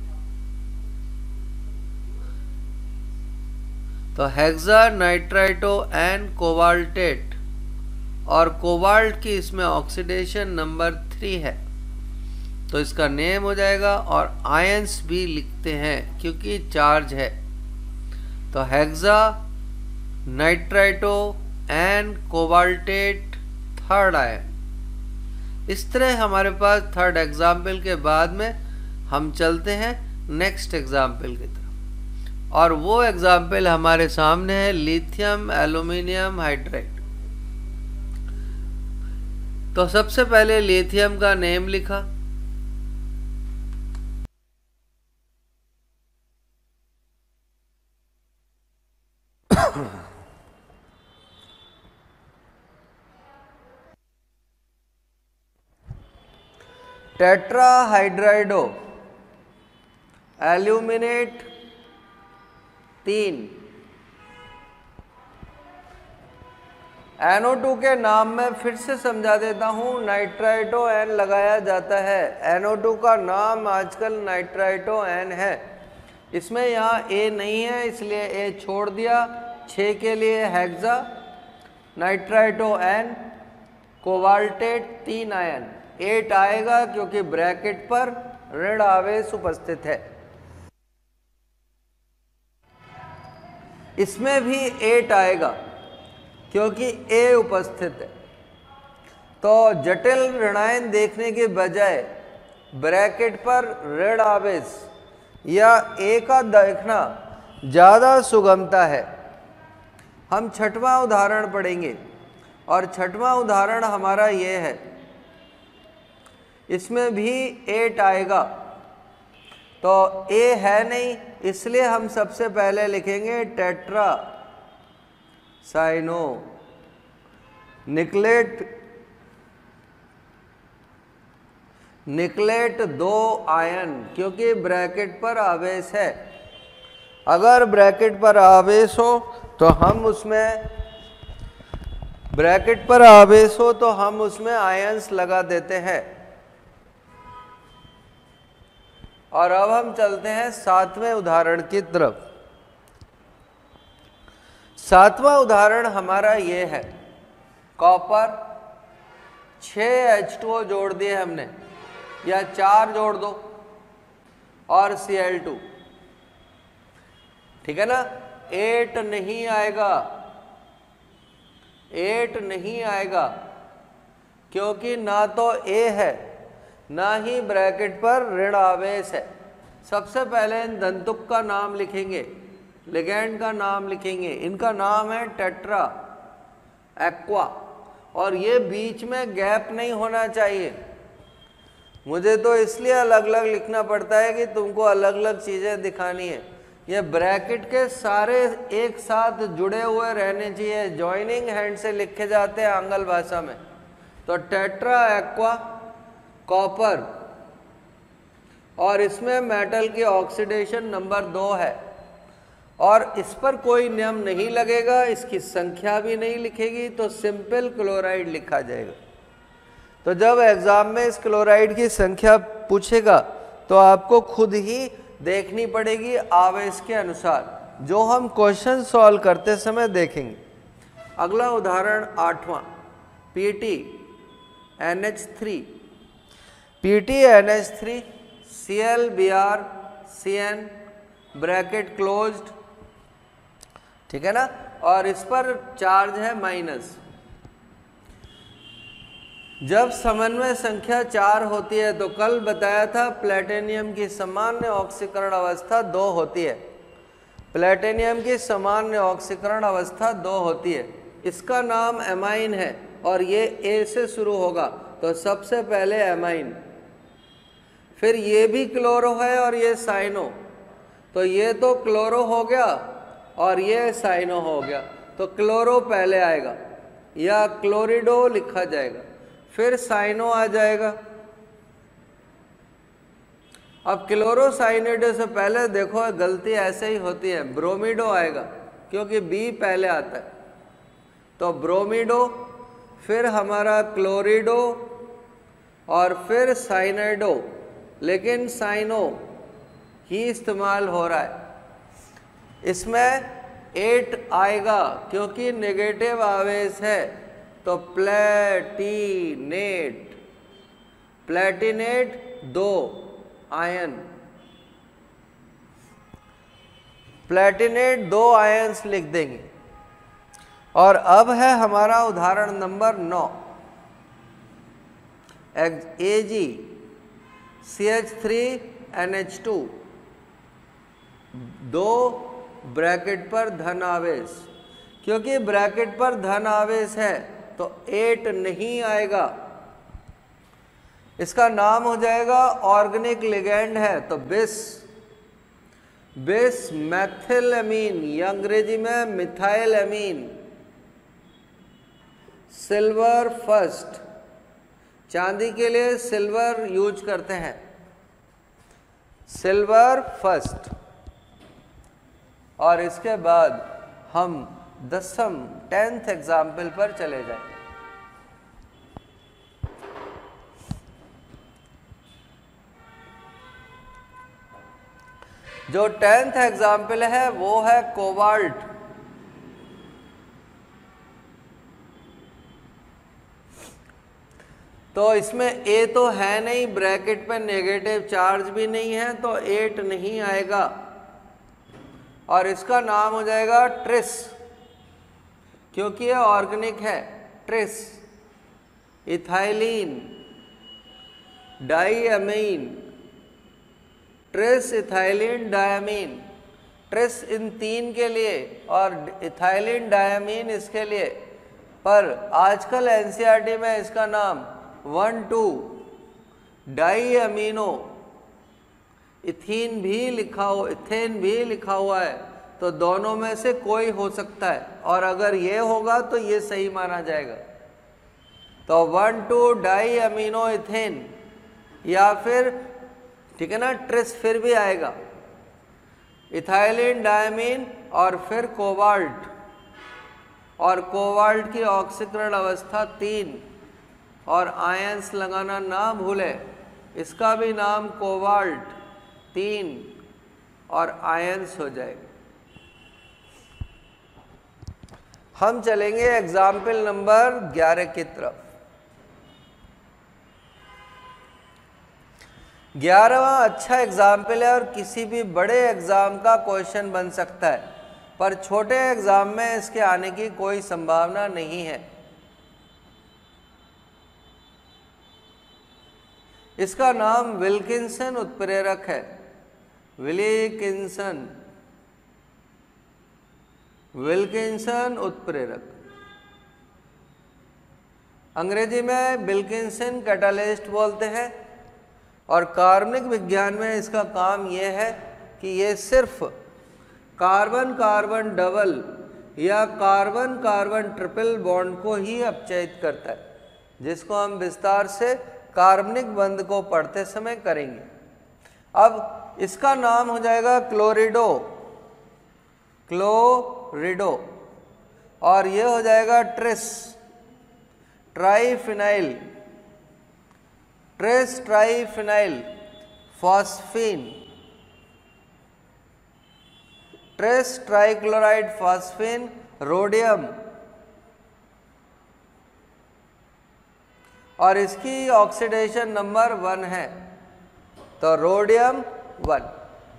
[SPEAKER 1] तो हेक्सा नाइट्राइटो एन कोबाल्टेट, और कोबाल्ट की इसमें ऑक्सीडेशन नंबर थ्री है तो इसका नेम हो जाएगा। और आयंस भी लिखते हैं क्योंकि चार्ज है। तो hexanitrito N cobaltate third आयन। इस तरह हमारे पास थर्ड एग्जाम्पल के बाद में हम चलते हैं नेक्स्ट एग्जाम्पल की तरफ, और वो एग्जाम्पल हमारे सामने है लिथियम एल्यूमिनियम हाइड्राइड। तो सबसे पहले लिथियम का नेम लिखा, टेट्राहाइड्राइडो एल्यूमिनेट तीन। एन ओ टू के नाम में फिर से समझा देता हूं, नाइट्राइटो एन लगाया जाता है। एन ओ टू का नाम आजकल नाइट्राइटो एन है। इसमें यहाँ ए नहीं है इसलिए ए छोड़ दिया। छः के लिए हेक्सा नाइट्राइटो एन कोबाल्टेट तीन आयन। एट आएगा क्योंकि ब्रैकेट पर ऋण आवेश उपस्थित है। इसमें भी एट आएगा क्योंकि ए उपस्थित है। तो जटिल ऋणायन देखने के बजाय ब्रैकेट पर ऋण आवेश या ए का देखना ज़्यादा सुगमता है। हम छठवां उदाहरण पढ़ेंगे और छठवां उदाहरण हमारा ये है। इसमें भी एट आएगा तो ए है नहीं इसलिए हम सबसे पहले लिखेंगे टेट्रा साइनो निकलेट। निकलेट दो आयन क्योंकि ब्रैकेट पर आवेश है। अगर ब्रैकेट पर आवेश हो तो हम उसमें ब्रैकेट पर आवेश हो तो हम उसमें आयंस लगा देते हैं। और अब हम चलते हैं सातवें उदाहरण की तरफ। सातवां उदाहरण हमारा ये है, कॉपर छः एच टू ओ जोड़ दिए हमने या चार जोड़ दो और सी एल टू, ठीक है ना। एट नहीं आएगा, एट नहीं आएगा क्योंकि ना तो ए है ना ही ब्रैकेट पर ऋण आवेश है। सबसे पहले इन दंतुक का नाम लिखेंगे, लिगेंड का नाम लिखेंगे। इनका नाम है टेट्रा एक्वा और ये बीच में गैप नहीं होना चाहिए। मुझे तो इसलिए अलग अलग लिखना पड़ता है कि तुमको अलग अलग चीज़ें दिखानी है। ये ब्रैकेट के सारे एक साथ जुड़े हुए रहने चाहिए, जॉइनिंग हैंड से लिखे जाते हैं आंग्ल भाषा में। तो टेट्रा एक्वा कॉपर और इसमें मेटल की ऑक्सीडेशन नंबर दो है और इस पर कोई नियम नहीं लगेगा, इसकी संख्या भी नहीं लिखेगी तो सिंपल क्लोराइड लिखा जाएगा। तो जब एग्जाम में इस क्लोराइड की संख्या पूछेगा तो आपको खुद ही देखनी पड़ेगी आवेश के अनुसार, जो हम क्वेश्चन सॉल्व करते समय देखेंगे। अगला उदाहरण आठवां, P T N H three, P T N H three C L B R C N bracket closed, ठीक है ना, और इस पर चार्ज है माइनस। जब समन्वय संख्या चार होती है तो कल बताया था प्लेटिनियम की सामान्य ऑक्सीकरण अवस्था दो होती है, प्लेटिनियम की सामान्य ऑक्सीकरण अवस्था दो होती है। इसका नाम एमाइन है और ये ए से शुरू होगा, तो सबसे पहले एमाइन, फिर ये भी क्लोरो है और ये साइनो, तो ये तो क्लोरो हो गया और ये साइनो हो गया, तो क्लोरो पहले आएगा या क्लोरिडो लिखा जाएगा, फिर साइनो आ जाएगा। अब क्लोरोसाइनिडो से पहले देखो गलती ऐसे ही होती है, ब्रोमिडो आएगा क्योंकि बी पहले आता है, तो ब्रोमिडो, फिर हमारा क्लोरिडो और फिर साइनाइडो, लेकिन साइनो ही इस्तेमाल हो रहा है। इसमें एट आएगा क्योंकि नेगेटिव आवेश है, तो प्लेटिनेट, प्लेटिनेट दो आयन, प्लेटिनेट दो आयन्स लिख देंगे। और अब है हमारा उदाहरण नंबर नौ, A G C H three N H two, दो ब्रैकेट पर धन आवेश, क्योंकि ब्रैकेट पर धन आवेश है तो एट नहीं आएगा। इसका नाम हो जाएगा ऑर्गेनिक लिगेंड है तो बिस, बिस मैथिलएमीन या अंग्रेजी में मिथाइल एमीन, सिल्वर फर्स्ट, चांदी के लिए सिल्वर यूज करते हैं, सिल्वर फर्स्ट। और इसके बाद हम दसम टेंथ एग्जाम्पल पर चले जाएं। जो टेंथ एग्जाम्पल है वो है कोबाल्ट। तो इसमें ए तो है नहीं, ब्रैकेट पे नेगेटिव चार्ज भी नहीं है, तो एट नहीं आएगा और इसका नाम हो जाएगा ट्रिस, क्योंकि ये ऑर्गेनिक है। Tris, ethylene, diamine, tris ethylene diamine, tris इन तीन के लिए और इथाइलिन डायमीन इसके लिए। पर आजकल एनसीईआरटी में इसका नाम one two die amino ethene भी लिखा हो, इथेन भी लिखा हुआ है, तो दोनों में से कोई हो सकता है, और अगर ये होगा तो ये सही माना जाएगा। तो one two die amino ethane या फिर, ठीक है ना, ट्रिस फिर भी आएगा, इथाइलिन डायमीन और फिर कोबाल्ट, और कोबाल्ट की ऑक्सीकरण अवस्था तीन, और आयंस लगाना ना भूले, इसका भी नाम कोबाल्ट तीन और आयंस हो जाएगा। हम चलेंगे एग्जाम्पल नंबर ग्यारह की तरफ। ग्यारहवां अच्छा एग्जाम्पल है और किसी भी बड़े एग्जाम का क्वेश्चन बन सकता है, पर छोटे एग्जाम में इसके आने की कोई संभावना नहीं है। इसका नाम विल्किंसन उत्प्रेरक है, विल्किंसन, विल्किंसन उत्प्रेरक, अंग्रेजी में विल्किंसन कैटालिस्ट बोलते हैं। और कार्बनिक विज्ञान में इसका काम यह है कि ये सिर्फ कार्बन कार्बन डबल या कार्बन कार्बन ट्रिपल बॉन्ड को ही अपचयित करता है, जिसको हम विस्तार से कार्बनिक बंध को पढ़ते समय करेंगे। अब इसका नाम हो जाएगा क्लोरिडो, क्लोरिडो, और ये हो जाएगा tris, triphenyl, tris triphenyl, phosphine, tris trichloride phosphine, rhodium, और इसकी ऑक्सीडेशन नंबर वन है, तो रोडियम वन।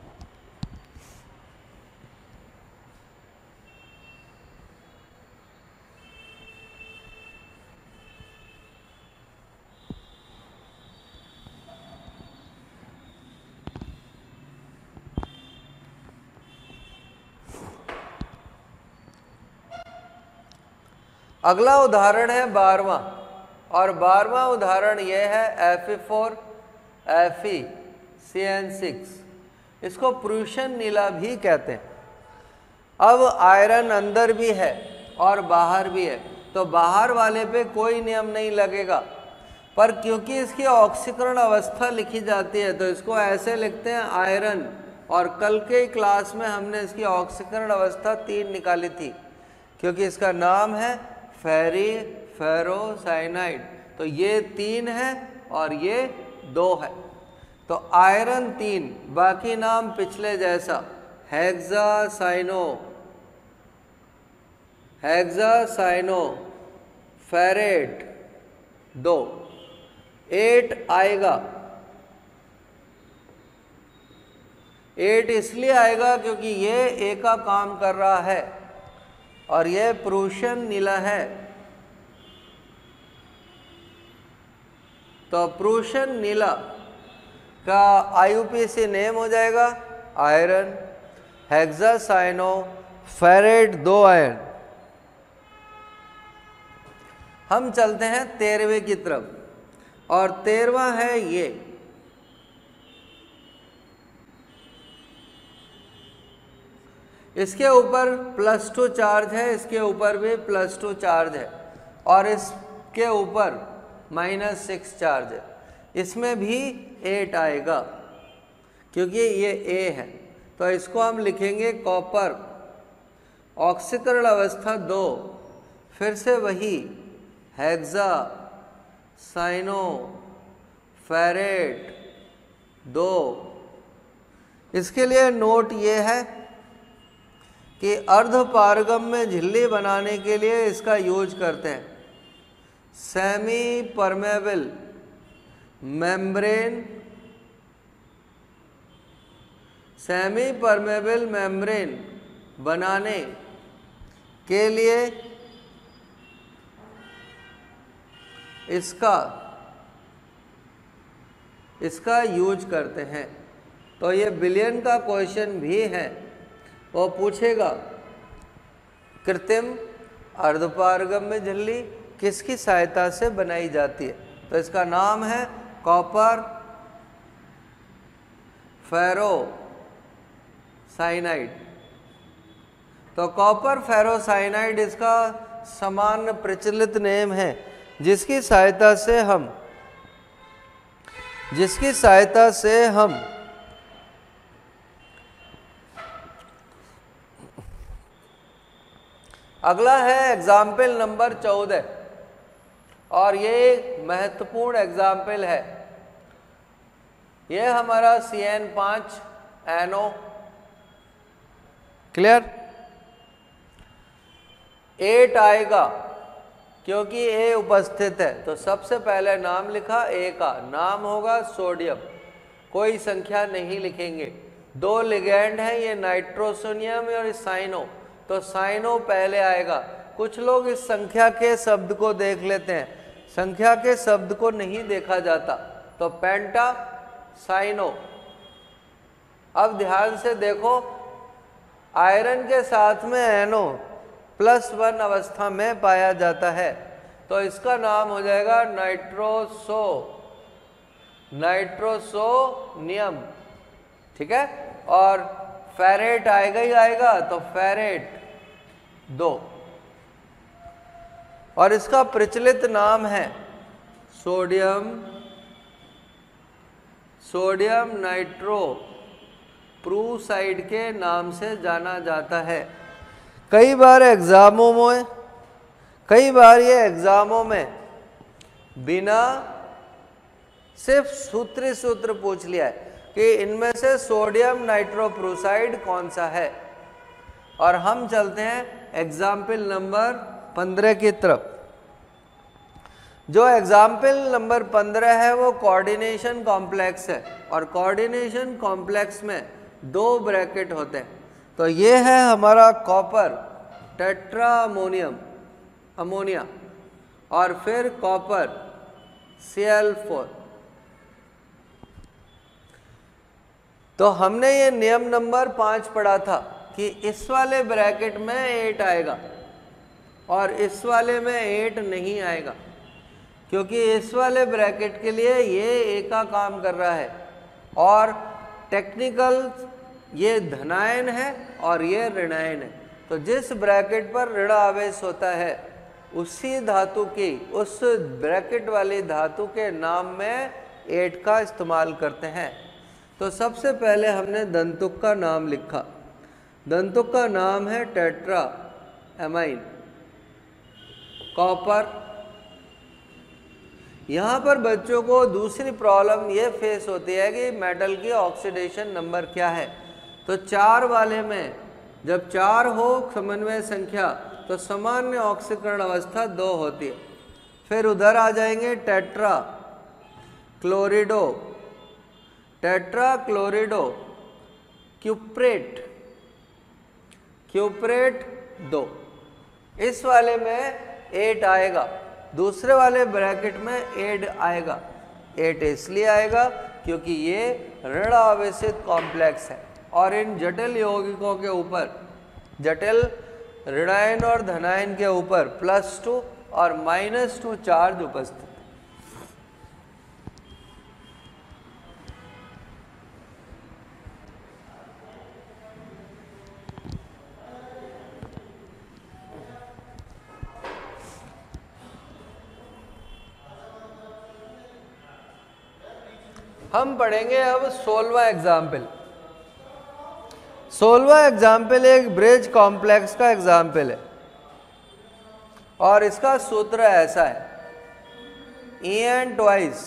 [SPEAKER 1] अगला उदाहरण है बारहवां, और बारहवां उदाहरण यह है F E four F E C N six, इसको प्रूशन नीला भी कहते हैं। अब आयरन अंदर भी है और बाहर भी है, तो बाहर वाले पे कोई नियम नहीं लगेगा, पर क्योंकि इसकी ऑक्सीकरण अवस्था लिखी जाती है तो इसको ऐसे लिखते हैं आयरन, और कल के क्लास में हमने इसकी ऑक्सीकरण अवस्था तीन निकाली थी, क्योंकि इसका नाम है फेरी फेरोसाइनाइड, तो ये तीन है और ये दो है, तो आयरन तीन, बाकी नाम पिछले जैसा, हेक्सासाइनो, हेक्सासाइनो, फेरेट दो, एट आएगा, एट इसलिए आएगा क्योंकि ये ए का काम कर रहा है और ये प्रूशन नीला है, तो प्रूशन नीला का I U P C name हो जाएगा आयरन, हेक्सासाइनो, फेरेट दो आयरन। हम चलते हैं तेरहवें की तरफ, और तेरहवां है ये, इसके ऊपर प्लस टू चार्ज है, इसके ऊपर भी प्लस टू चार्ज है, और इसके ऊपर माइनस सिक्स चार्ज है, इसमें भी एट आएगा क्योंकि ये ए है, तो इसको हम लिखेंगे कॉपर, ऑक्सीकरण अवस्था दो, फिर से वही हेक्सा साइनो फेरेट दो। इसके लिए नोट ये है कि अर्धपारगम में झिल्ली बनाने के लिए इसका यूज करते हैं semi permeable membrane, semi permeable membrane बनाने के लिए इसका इसका यूज करते हैं। तो ये बिलियन का क्वेश्चन भी है, वो पूछेगा कृत्रिम अर्धपारगम में झिल्ली किसकी सहायता से बनाई जाती है, तो इसका नाम है कॉपर फेरो साइनाइड। तो कॉपर फेरोसाइनाइड इसका सामान्य प्रचलित नेम है, जिसकी सहायता से हम जिसकी सहायता से हम अगला है एग्जाम्पल नंबर चौदह, और ये एक महत्वपूर्ण एग्जाम्पल है। ये हमारा सी एन पाँच एनओ, क्लियर, एट आएगा क्योंकि ए उपस्थित है, तो सबसे पहले नाम लिखा ए का, नाम होगा सोडियम, कोई संख्या नहीं लिखेंगे। दो लिगेंड हैं, ये नाइट्रोसोनियम और साइनो, तो साइनो पहले आएगा। कुछ लोग इस संख्या के शब्द को देख लेते हैं, संख्या के शब्द को नहीं देखा जाता, तो पेंटा साइनो। अब ध्यान से देखो, आयरन के साथ में एनो प्लस वन अवस्था में पाया जाता है, तो इसका नाम हो जाएगा नाइट्रोसो नाइट्रोसोनियम, ठीक है। और फेरेट आएगा ही आएगा, तो फेरेट दो, और इसका प्रचलित नाम है सोडियम सोडियम नाइट्रो प्रूसाइड के नाम से जाना जाता है। कई बार एग्जामों में कई बार ये एग्जामों में बिना सिर्फ सूत्र सूत्र पूछ लिया है, कि इनमें से सोडियम नाइट्रोप्रोसाइड कौन सा है। और हम चलते हैं एग्जाम्पल नंबर पंद्रह की तरफ। जो एग्जाम्पल नंबर पंद्रह है वो कोऑर्डिनेशन कॉम्प्लेक्स है, और कोऑर्डिनेशन कॉम्प्लेक्स में दो ब्रैकेट होते हैं। तो ये है हमारा कॉपर टेट्रा अमोनियम अमोनिया, और फिर कॉपर सी एल फोर। तो हमने ये नियम नंबर पाँच पढ़ा था कि इस वाले ब्रैकेट में एट आएगा और इस वाले में एट नहीं आएगा, क्योंकि इस वाले ब्रैकेट के लिए ये ए का काम कर रहा है, और टेक्निकल ये धनायन है और ये ऋणायन है। तो जिस ब्रैकेट पर ऋण आवेश होता है उसी धातु की, उस ब्रैकेट वाली धातु के नाम में एट का इस्तेमाल करते हैं। तो सबसे पहले हमने दंतुक का नाम लिखा। दंतुक का नाम है टेट्रा एमाइन कॉपर। यहाँ पर बच्चों को दूसरी प्रॉब्लम ये फेस होती है कि मेटल की ऑक्सीडेशन नंबर क्या है। तो चार वाले में जब चार हो समन्वय संख्या तो सामान्य ऑक्सीकरण अवस्था दो होती है। फिर उधर आ जाएंगे टेट्रा क्लोरिडो, टेट्रा क्लोरिडो क्यूप्रेट, क्यूप्रेट दो। इस वाले में एट आएगा, दूसरे वाले ब्रैकेट में एट आएगा। एट इसलिए आएगा क्योंकि ये ऋण आवेशित कॉम्प्लेक्स है, और इन जटिल यौगिकों के ऊपर, जटिल ऋणायन और धनायन के ऊपर प्लस टू और माइनस टू चार्ज उपस्थित। हम पढ़ेंगे अब सोलवा एग्जाम्पल। सोलवा एग्जाम्पल एक ब्रिज कॉम्प्लेक्स का एग्जाम्पल है, और इसका सूत्र ऐसा है, ई एन ट्वाइस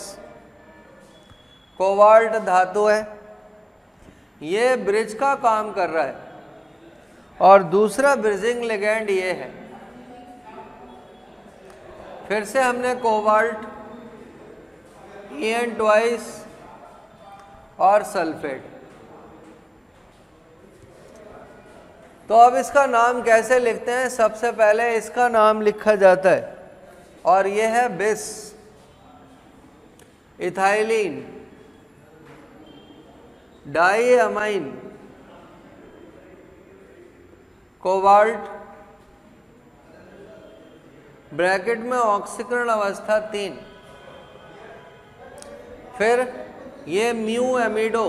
[SPEAKER 1] कोबाल्ट धातु है, ये ब्रिज का काम कर रहा है, और दूसरा ब्रिजिंग लिगैंड ये है। फिर से हमने कोबाल्ट, ई एन ट्वाइस और सल्फेट। तो अब इसका नाम कैसे लिखते हैं? सबसे पहले इसका नाम लिखा जाता है, और यह है bis ethylene di amine cobalt, bracket में ऑक्सीकरण अवस्था तीन। फिर ये म्यू एमिडो,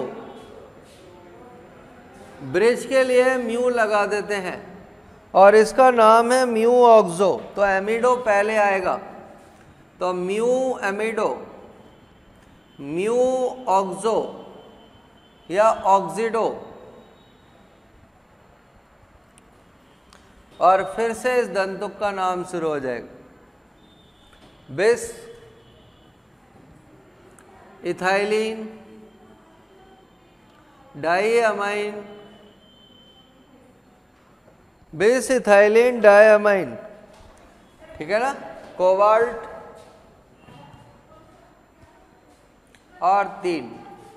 [SPEAKER 1] ब्रिज के लिए म्यू लगा देते हैं, और इसका नाम है म्यू ऑक्सो। तो एमिडो पहले आएगा, तो म्यू एमिडो, म्यू ऑक्सो या ऑक्सीडो, और फिर से इस दंतुक का नाम शुरू हो जाएगा, बिस इथाइलिन डाईअमाइन, बिस इथाइलिन डाईअमाइन, ठीक है ना, कोबाल्ट और तीन।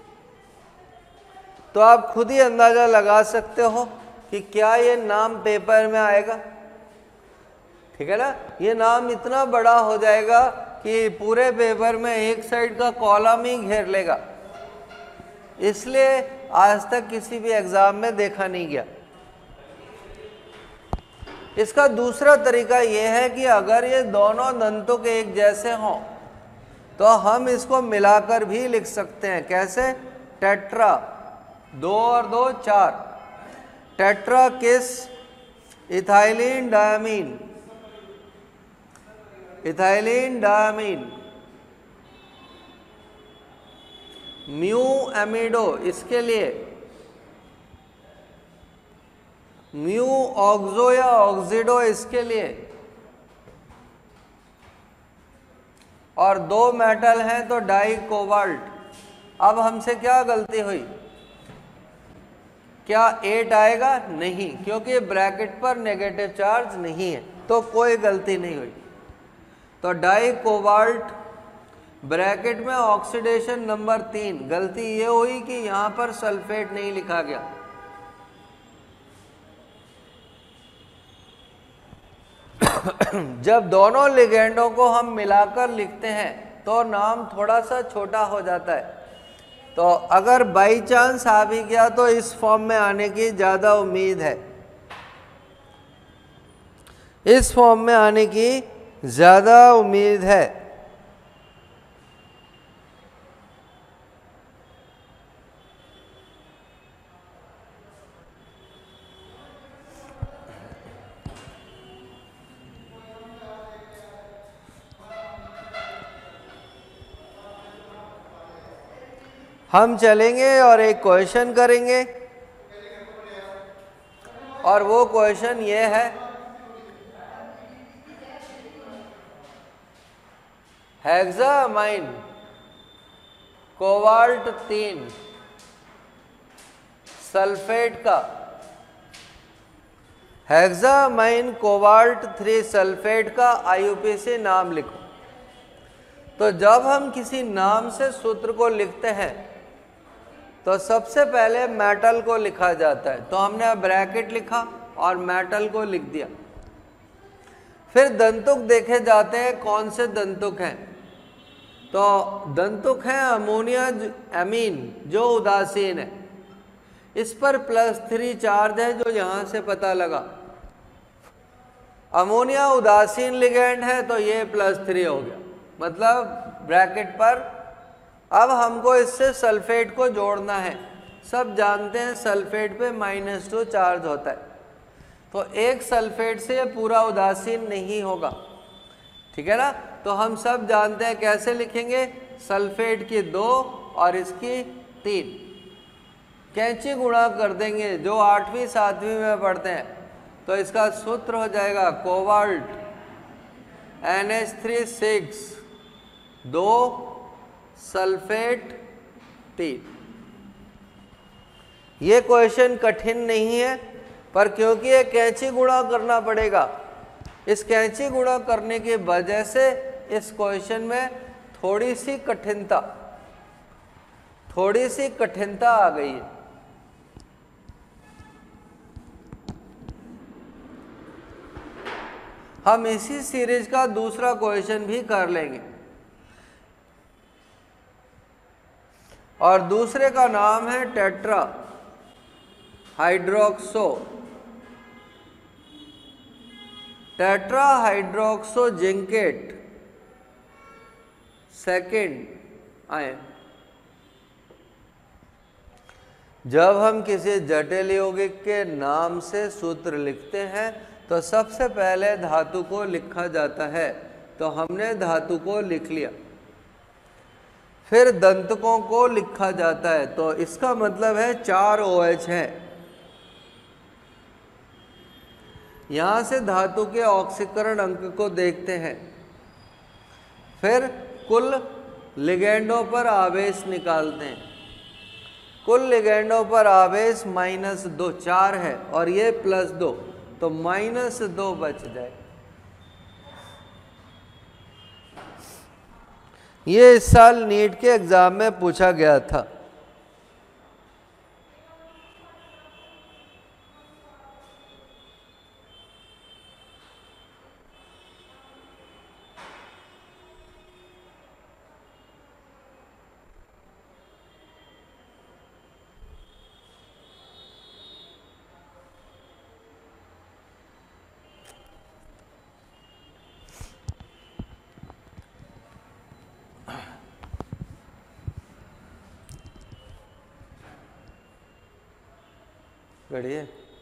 [SPEAKER 1] तो आप खुद ही अंदाजा लगा सकते हो कि क्या ये नाम पेपर में आएगा, ठीक है ना। ये नाम इतना बड़ा हो जाएगा कि पूरे पेपर में एक साइड का कॉलम ही घेर लेगा, इसलिए आज तक किसी भी एग्जाम में देखा नहीं गया। इसका दूसरा तरीका यह है कि अगर ये दोनों दंतुक एक जैसे हों तो हम इसको मिलाकर भी लिख सकते हैं। कैसे? टेट्रा, दो और दो चार, tetrakis ethylene diamine, ethylene diamine, mu amido, इसके लिए म्यू ऑक्सो या ऑक्सीडो, इसके लिए, और दो मेटल हैं तो डाई कोबाल्ट, अब हमसे क्या गलती हुई, क्या एट आएगा? नहीं, क्योंकि ब्रैकेट पर नेगेटिव चार्ज नहीं है, तो कोई गलती नहीं हुई। तो डाई कोबाल्ट ब्रैकेट में ऑक्सीडेशन नंबर तीन, गलती ये हुई कि यहां पर सल्फेट नहीं लिखा गया। जब दोनों लिगेंडों को हम मिलाकर लिखते हैं तो नाम थोड़ा सा छोटा हो जाता है। तो अगर बाई चांस आ भी गया तो इस फॉर्म में आने की ज़्यादा उम्मीद है, इस फॉर्म में आने की ज़्यादा उम्मीद है। हम चलेंगे और एक क्वेश्चन करेंगे, और वो क्वेश्चन ये है, हेक्सामाइन कोबाल्ट तीन सल्फेट का, हेक्सामाइन कोबाल्ट थ्री सल्फेट का आईयूपीएसी नाम लिखो। तो जब हम किसी नाम से सूत्र को लिखते हैं तो सबसे पहले मेटल को लिखा जाता है। तो हमने ब्रैकेट लिखा और मेटल को लिख दिया। फिर दंतुक देखे जाते हैं, कौन से दंतुक हैं? तो दंतुक हैं अमोनिया एमीन जो उदासीन है, इस पर प्लस थ्री चार्ज है जो यहां से पता लगा। अमोनिया उदासीन लिगेंड है तो ये प्लस थ्री हो गया, मतलब ब्रैकेट पर। अब हमको इससे सल्फेट को जोड़ना है। सब जानते हैं सल्फेट पे माइनस टू चार्ज होता है, तो एक सल्फेट से ये पूरा उदासीन नहीं होगा, ठीक है ना। तो हम सब जानते हैं कैसे लिखेंगे, सल्फेट की दो और इसकी तीन, कैंची गुणा कर देंगे जो आठवीं सातवीं में पढ़ते हैं। तो इसका सूत्र हो जाएगा cobalt N H three six दो सल्फेट तीन। ये क्वेश्चन कठिन नहीं है, पर क्योंकि ये कैंची गुणा करना पड़ेगा, इस कैंची गुणा करने की वजह से इस क्वेश्चन में थोड़ी सी कठिनता थोड़ी सी कठिनता आ गई है। हम इसी सीरीज का दूसरा क्वेश्चन भी कर लेंगे, और दूसरे का नाम है tetra hydroxo tetra hydroxo zincate second आए। जब हम किसी जटिल यौगिक के नाम से सूत्र लिखते हैं तो सबसे पहले धातु को लिखा जाता है। तो हमने धातु को लिख लिया, फिर दंतकों को लिखा जाता है। तो इसका मतलब है चार ओ एच है। यहां से धातु के ऑक्सीकरण अंक को देखते हैं, फिर कुल लिगेंडों पर आवेश निकालते हैं। कुल लिगेंडों पर आवेश माइनस दो, चार है और ये प्लस दो, तो माइनस दो बच जाए। ये इस साल नीट के एग्जाम में पूछा गया था। बढ़िया।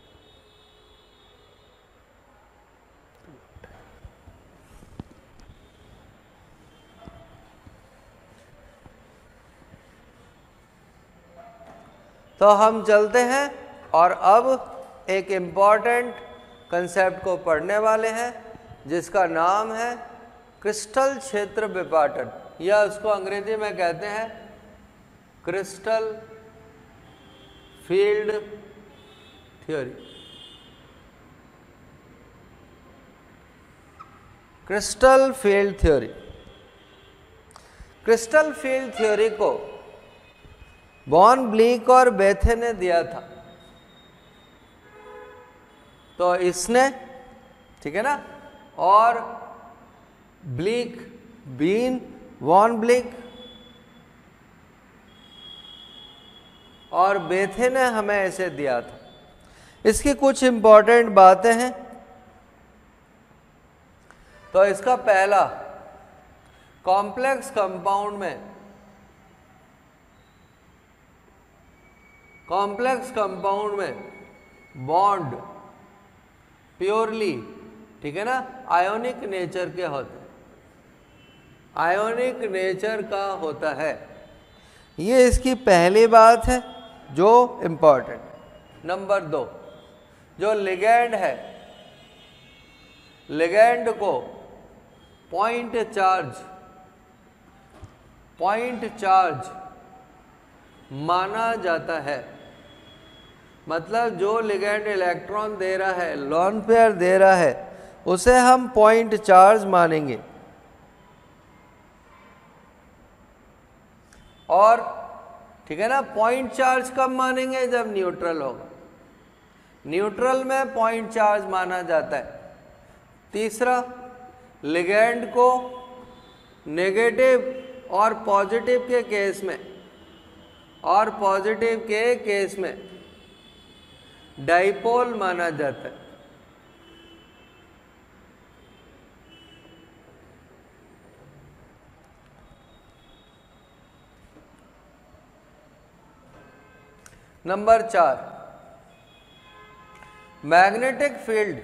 [SPEAKER 1] तो हम चलते हैं और अब एक इम्पॉर्टेंट कंसेप्ट को पढ़ने वाले हैं, जिसका नाम है क्रिस्टल क्षेत्र विपाटन, या उसको अंग्रेजी में कहते हैं crystal field theory. Crystal field theory crystal field theory को वॉन ब्लीक और बेथे ने दिया था। तो इसने, ठीक है ना, और ब्लीक, बीन, वॉन ब्लीक और बेथे ने हमें ऐसे दिया था। इसकी कुछ इंपॉर्टेंट बातें हैं। तो इसका पहला, कॉम्प्लेक्स कंपाउंड में कॉम्प्लेक्स कंपाउंड में बॉन्ड प्योरली, ठीक है ना, आयोनिक नेचर के होते हैं, आयोनिक नेचर का होता है। ये इसकी पहली बात है जो इंपॉर्टेंट। नंबर दो, जो लिगैंड है, लिगैंड को पॉइंट चार्ज पॉइंट चार्ज माना जाता है। मतलब जो लिगैंड इलेक्ट्रॉन दे रहा है, लोन पेयर दे रहा है, उसे हम पॉइंट चार्ज मानेंगे। और ठीक है ना, पॉइंट चार्ज कब मानेंगे? जब न्यूट्रल होगा। न्यूट्रल में पॉइंट चार्ज माना जाता है। तीसरा, लिगैंड को नेगेटिव और पॉजिटिव के केस में और पॉजिटिव के केस में डाइपोल माना जाता है। नंबर चार, मैग्नेटिक फील्ड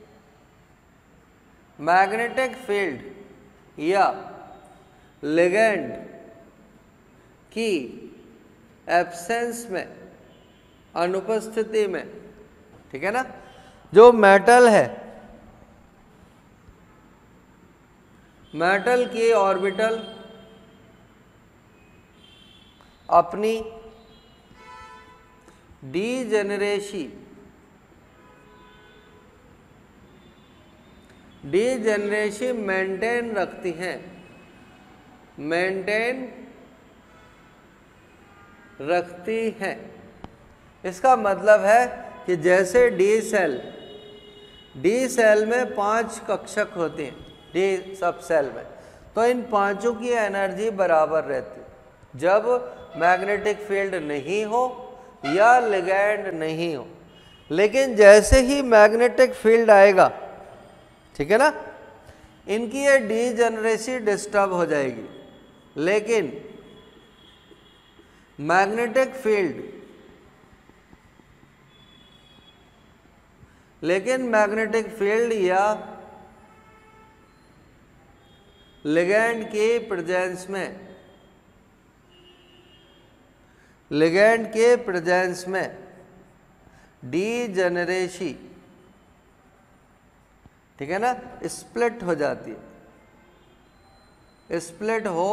[SPEAKER 1] मैग्नेटिक फील्ड या लिगैंड की एब्सेंस में, अनुपस्थिति में, ठीक है ना, जो मेटल है, मेटल की ऑर्बिटल अपनी डीजेनरेसी डीजेनरेसी मेंटेन रखती हैं मेंटेन रखती हैं। इसका मतलब है कि जैसे डी सेल डी सेल में पांच कक्षक होते हैं, डी सब सेल में, तो इन पांचों की एनर्जी बराबर रहती है जब मैग्नेटिक फील्ड नहीं हो या लिगैंड नहीं हो। लेकिन जैसे ही मैग्नेटिक फील्ड आएगा, ठीक है ना, इनकी ये डीजेनरेसी डिस्टर्ब हो जाएगी। लेकिन मैग्नेटिक फील्ड लेकिन मैग्नेटिक फील्ड या लिगैंड की प्रेजेंस में लिगैंड के प्रेजेंस में डीजेनरेसी, ठीक है ना, स्प्लिट हो जाती है, स्प्लिट हो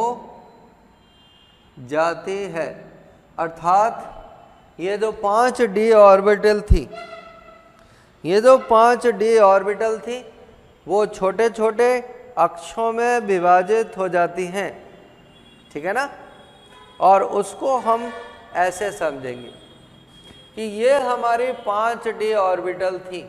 [SPEAKER 1] जाती है। अर्थात ये जो पांच डी ऑर्बिटल थी ये जो पांच डी ऑर्बिटल थी वो छोटे छोटे अक्षों में विभाजित हो जाती हैं, ठीक है ना। और उसको हम ऐसे समझेंगे कि ये हमारी पांच डी ऑर्बिटल थी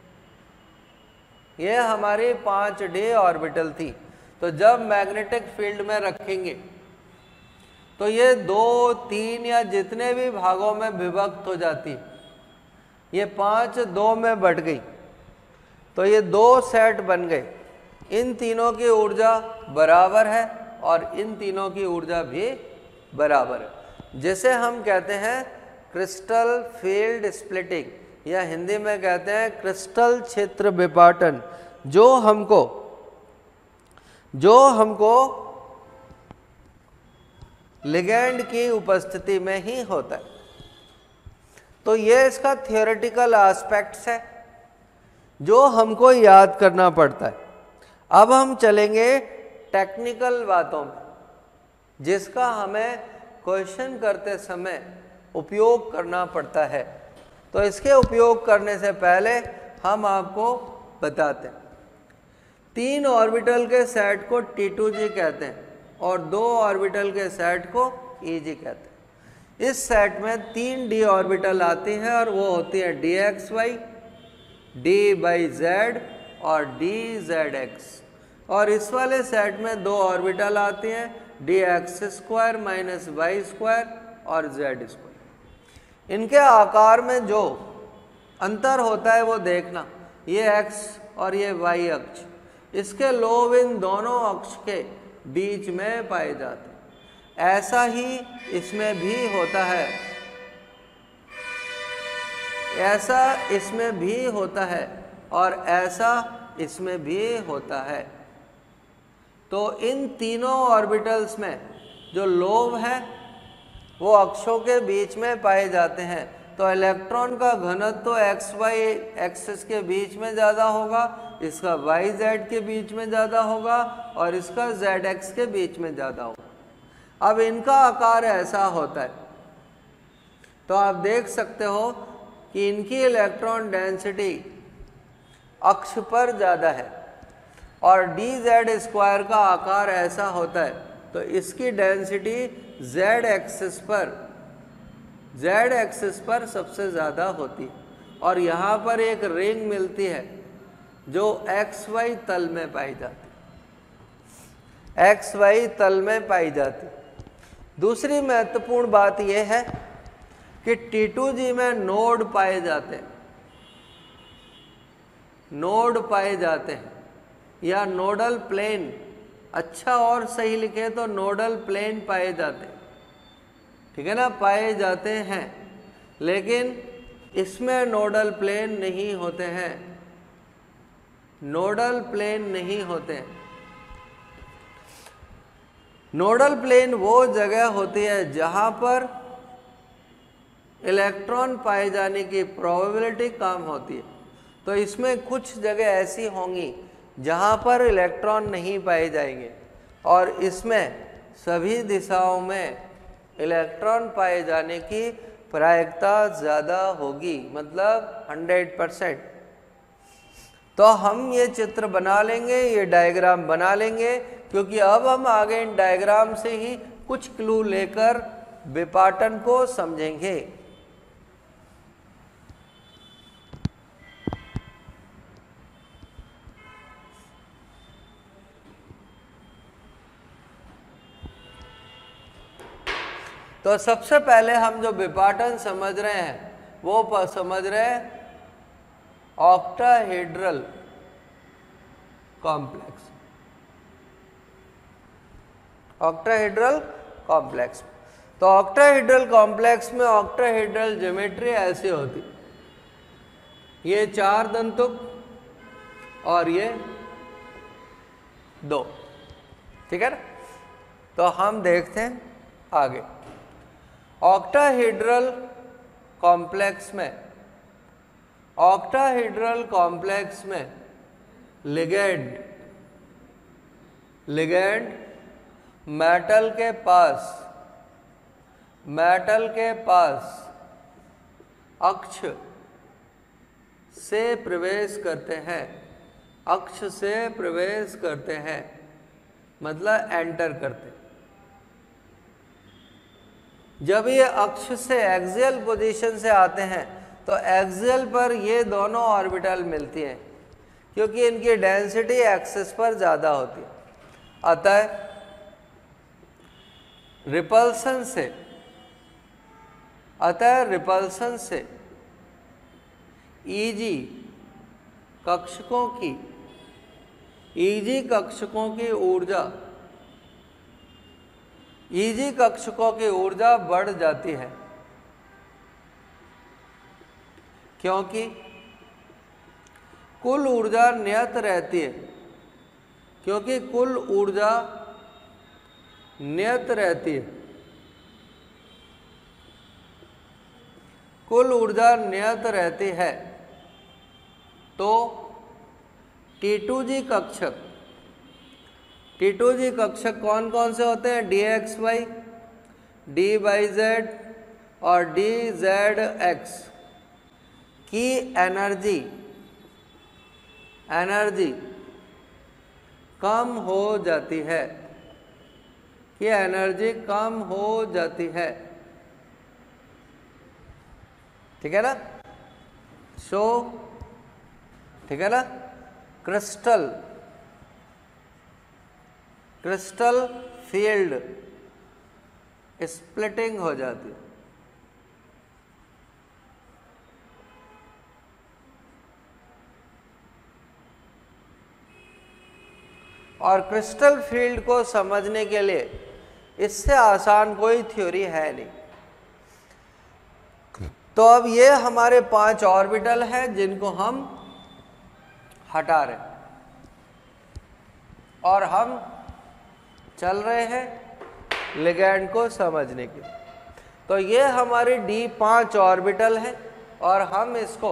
[SPEAKER 1] ये हमारी पांच डी ऑर्बिटल थी। तो जब मैग्नेटिक फील्ड में रखेंगे तो ये दो, तीन या जितने भी भागों में विभक्त हो जाती, ये पांच दो में बट गई, तो ये दो सेट बन गए। इन तीनों की ऊर्जा बराबर है और इन तीनों की ऊर्जा भी बराबर है, जिसे हम कहते हैं क्रिस्टल फील्ड स्प्लिटिंग, या हिंदी में कहते हैं क्रिस्टल क्षेत्र विपाटन, जो हमको जो हमको लिगैंड की उपस्थिति में ही होता है। तो ये इसका थियोरेटिकल एस्पेक्ट्स है जो हमको याद करना पड़ता है। अब हम चलेंगे टेक्निकल बातों में, जिसका हमें क्वेश्चन करते समय उपयोग करना पड़ता है। तो इसके उपयोग करने से पहले हम आपको बताते हैं। तीन ऑर्बिटल के सेट को टी टू जी कहते हैं और दो ऑर्बिटल के सेट को ई जी कहते हैं। इस सेट में तीन डी ऑर्बिटल आती हैं और वो होती है D X Y, D y Z और डी जेड एक्स। और इस वाले सेट में दो ऑर्बिटल आती हैं D X square minus Y square और जेड स्क्वायर। इनके आकार में जो अंतर होता है वो देखना, ये एक्स और ये वाई अक्ष, इसके लोब इन दोनों अक्ष के बीच में पाए जाते हैं। ऐसा ही इसमें भी होता है, ऐसा इसमें भी होता है और ऐसा इसमें भी होता है। तो इन तीनों ऑर्बिटल्स में जो लोब है वो अक्षों के बीच में पाए जाते हैं। तो इलेक्ट्रॉन का घनत्व तो एक्स वाई एक्सिस के बीच में ज़्यादा होगा, इसका वाई जेड के बीच में ज़्यादा होगा और इसका जेड एक्स के बीच में ज़्यादा होगा। अब इनका आकार ऐसा होता है, तो आप देख सकते हो कि इनकी इलेक्ट्रॉन डेंसिटी अक्ष पर ज़्यादा है और डी जेड स्क्वायर का आकार ऐसा होता है, तो इसकी डेंसिटी जेड एक्सिस पर जेड एक्सिस पर सबसे ज़्यादा होती है। और यहाँ पर एक रिंग मिलती है जो एक्स वाई तल में पाई जाती है, एक्स वाई तल में पाई जाती है। दूसरी महत्वपूर्ण बात यह है कि टी टू जी में नोड पाए जाते हैं, नोड पाए जाते हैं या नोडल प्लेन, अच्छा और सही लिखे तो नोडल प्लेन पाए जाते हैं, ठीक है ना, पाए जाते हैं। लेकिन इसमें नोडल प्लेन नहीं होते हैं, नोडल प्लेन नहीं होते हैं। नोडल प्लेन वो जगह होती है जहां पर इलेक्ट्रॉन पाए जाने की प्रोबेबिलिटी कम होती है। तो इसमें कुछ जगह ऐसी होंगी जहां पर इलेक्ट्रॉन नहीं पाए जाएंगे और इसमें सभी दिशाओं में इलेक्ट्रॉन पाए जाने की प्रायिकता ज़्यादा होगी, मतलब हंड्रेड परसेंट। तो हम ये चित्र बना लेंगे, ये डायग्राम बना लेंगे, क्योंकि अब हम आगे इन डायग्राम से ही कुछ क्लू लेकर विपाटन को समझेंगे। तो सबसे पहले हम जो विपाटन समझ रहे हैं वो समझ रहे हैं ऑक्टाहेड्रल कॉम्प्लेक्स, ऑक्टाहेड्रल कॉम्प्लेक्स। तो ऑक्टाहेड्रल कॉम्प्लेक्स में ऑक्टाहेड्रल ज्योमेट्री ऐसी होती, ये चार दंतुक और ये दो, ठीक है ना। तो हम देखते हैं आगे। ऑक्टाहेड्रल कॉम्प्लेक्स में ऑक्टाहेड्रल कॉम्प्लेक्स में लिगेंड लिगेंड मेटल के पास मेटल के पास अक्ष से प्रवेश करते हैं, अक्ष से प्रवेश करते हैं मतलब एंटर करते हैं। जब ये अक्ष से एक्सियल पोजीशन से आते हैं तो एक्सियल पर ये दोनों ऑर्बिटल मिलती हैं, क्योंकि इनकी डेंसिटी एक्सिस पर ज़्यादा होती है। अतः रिपल्सन से अतः रिपल्सन से ईजी कक्षकों की ईजी कक्षकों की ऊर्जा ईजी कक्षकों की ऊर्जा बढ़ जाती है, क्योंकि कुल ऊर्जा नियत रहती है क्योंकि कुल ऊर्जा नियत रहती है कुल ऊर्जा नियत रहती है। तो टी टू जी कक्षक टी टू जी कक्षक कौन कौन से होते हैं? D X Y, D y Z और डी जेड एक्स की एनर्जी एनर्जी कम हो जाती है, कि एनर्जी कम हो जाती है, ठीक है ना। सो ठीक है ना, क्रिस्टल क्रिस्टल फील्ड स्प्लिटिंग हो जाती है। और क्रिस्टल फील्ड को समझने के लिए इससे आसान कोई थ्योरी है नहीं। तो अब ये हमारे पांच ऑर्बिटल हैं जिनको हम हटा रहे हैं और हम चल रहे हैं लिगैंड को समझने के। तो ये हमारी डी पांच ऑर्बिटल है और हम इसको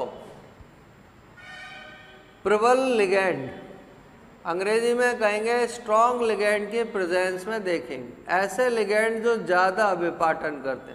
[SPEAKER 1] प्रबल लिगैंड, अंग्रेजी में कहेंगे स्ट्रॉन्ग लिगैंड के प्रेजेंस में देखेंगे, ऐसे लिगैंड जो ज़्यादा विपाटन करते हैं।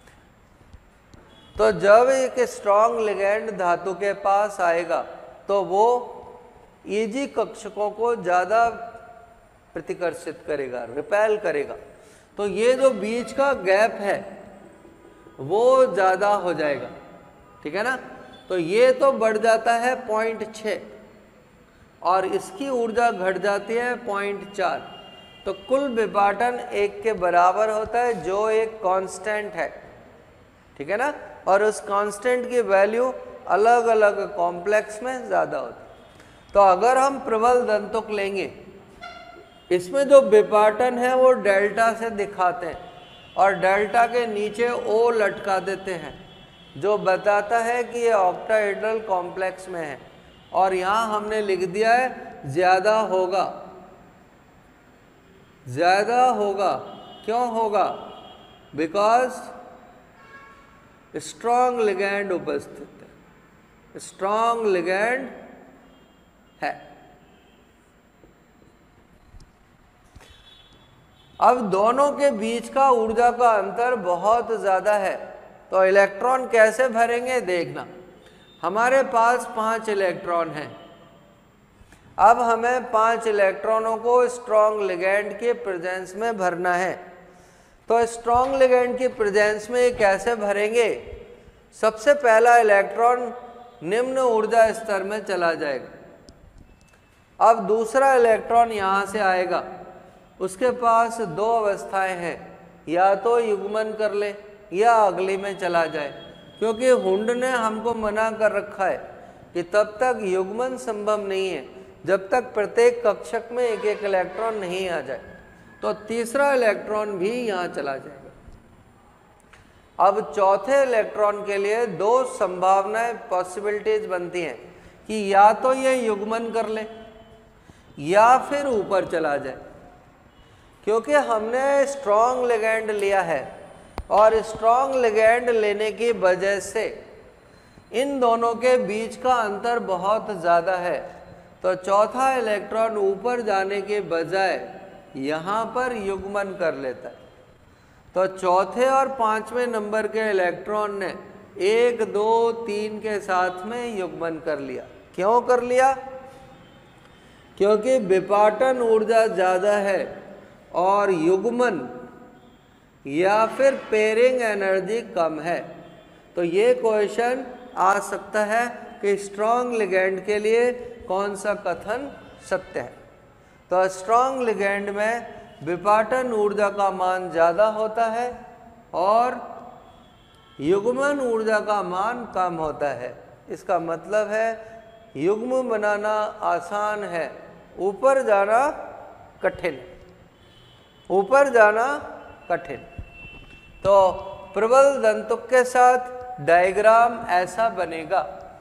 [SPEAKER 1] तो जब एक स्ट्रॉन्ग लिगैंड धातु के पास आएगा तो वो ईजी कक्षकों को ज़्यादा प्रतिकर्षित करेगा, रिपेल करेगा। तो ये जो बीच का गैप है वो ज़्यादा हो जाएगा, ठीक है ना। तो ये तो बढ़ जाता है पॉइंट छः और इसकी ऊर्जा घट जाती है पॉइंट चार। तो कुल विपाटन एक के बराबर होता है जो एक कांस्टेंट है, ठीक है ना। और उस कांस्टेंट की वैल्यू अलग अलग कॉम्प्लेक्स में ज़्यादा होती है। तो अगर हम प्रबल दंतुक लेंगे, इसमें जो विपाटन है वो डेल्टा से दिखाते हैं और डेल्टा के नीचे ओ लटका देते हैं जो बताता है कि ये ऑक्टाहेड्रल कॉम्प्लेक्स में है। और यहाँ हमने लिख दिया है ज़्यादा होगा, ज़्यादा होगा। क्यों होगा? बिकॉज स्ट्रॉन्ग लिगैंड उपस्थित है, स्ट्रॉन्ग लिगैंड है। अब दोनों के बीच का ऊर्जा का अंतर बहुत ज़्यादा है, तो इलेक्ट्रॉन कैसे भरेंगे देखना। हमारे पास पांच इलेक्ट्रॉन हैं। अब हमें पांच इलेक्ट्रॉनों को स्ट्रॉन्ग लिगैंड के प्रेजेंस में भरना है। तो स्ट्रॉन्ग लिगैंड के प्रेजेंस में ये कैसे भरेंगे? सबसे पहला इलेक्ट्रॉन निम्न ऊर्जा स्तर में चला जाएगा। अब दूसरा इलेक्ट्रॉन यहाँ से आएगा, उसके पास दो अवस्थाएं हैं, या तो युग्मन कर ले या अगली में चला जाए, क्योंकि हुंड ने हमको मना कर रखा है कि तब तक युग्मन संभव नहीं है जब तक प्रत्येक कक्षक में एक एक इलेक्ट्रॉन नहीं आ जाए। तो तीसरा इलेक्ट्रॉन भी यहाँ चला जाएगा। अब चौथे इलेक्ट्रॉन के लिए दो संभावनाएं, पॉसिबिलिटीज बनती हैं कि या तो ये युग्मन कर ले या फिर ऊपर चला जाए, क्योंकि हमने स्ट्रॉन्ग लिगैंड लिया है और स्ट्रॉन्ग लिगैंड लेने की वजह से इन दोनों के बीच का अंतर बहुत ज़्यादा है। तो चौथा इलेक्ट्रॉन ऊपर जाने के बजाय यहाँ पर युग्मन कर लेता है। तो चौथे और पांचवें नंबर के इलेक्ट्रॉन ने एक दो तीन के साथ में युग्मन कर लिया। क्यों कर लिया? क्योंकि विपाटन ऊर्जा ज़्यादा है और युग्मन या फिर पेयरिंग एनर्जी कम है। तो ये क्वेश्चन आ सकता है कि स्ट्रॉन्ग लिगैंड के लिए कौन सा कथन सत्य है। तो स्ट्रॉन्ग लिगैंड में विपाटन ऊर्जा का मान ज़्यादा होता है और युग्मन ऊर्जा का मान कम होता है। इसका मतलब है युग्म बनाना आसान है, ऊपर जाना कठिन, ऊपर जाना कठिन। तो प्रबल दंतुक के साथ डायग्राम ऐसा बनेगा।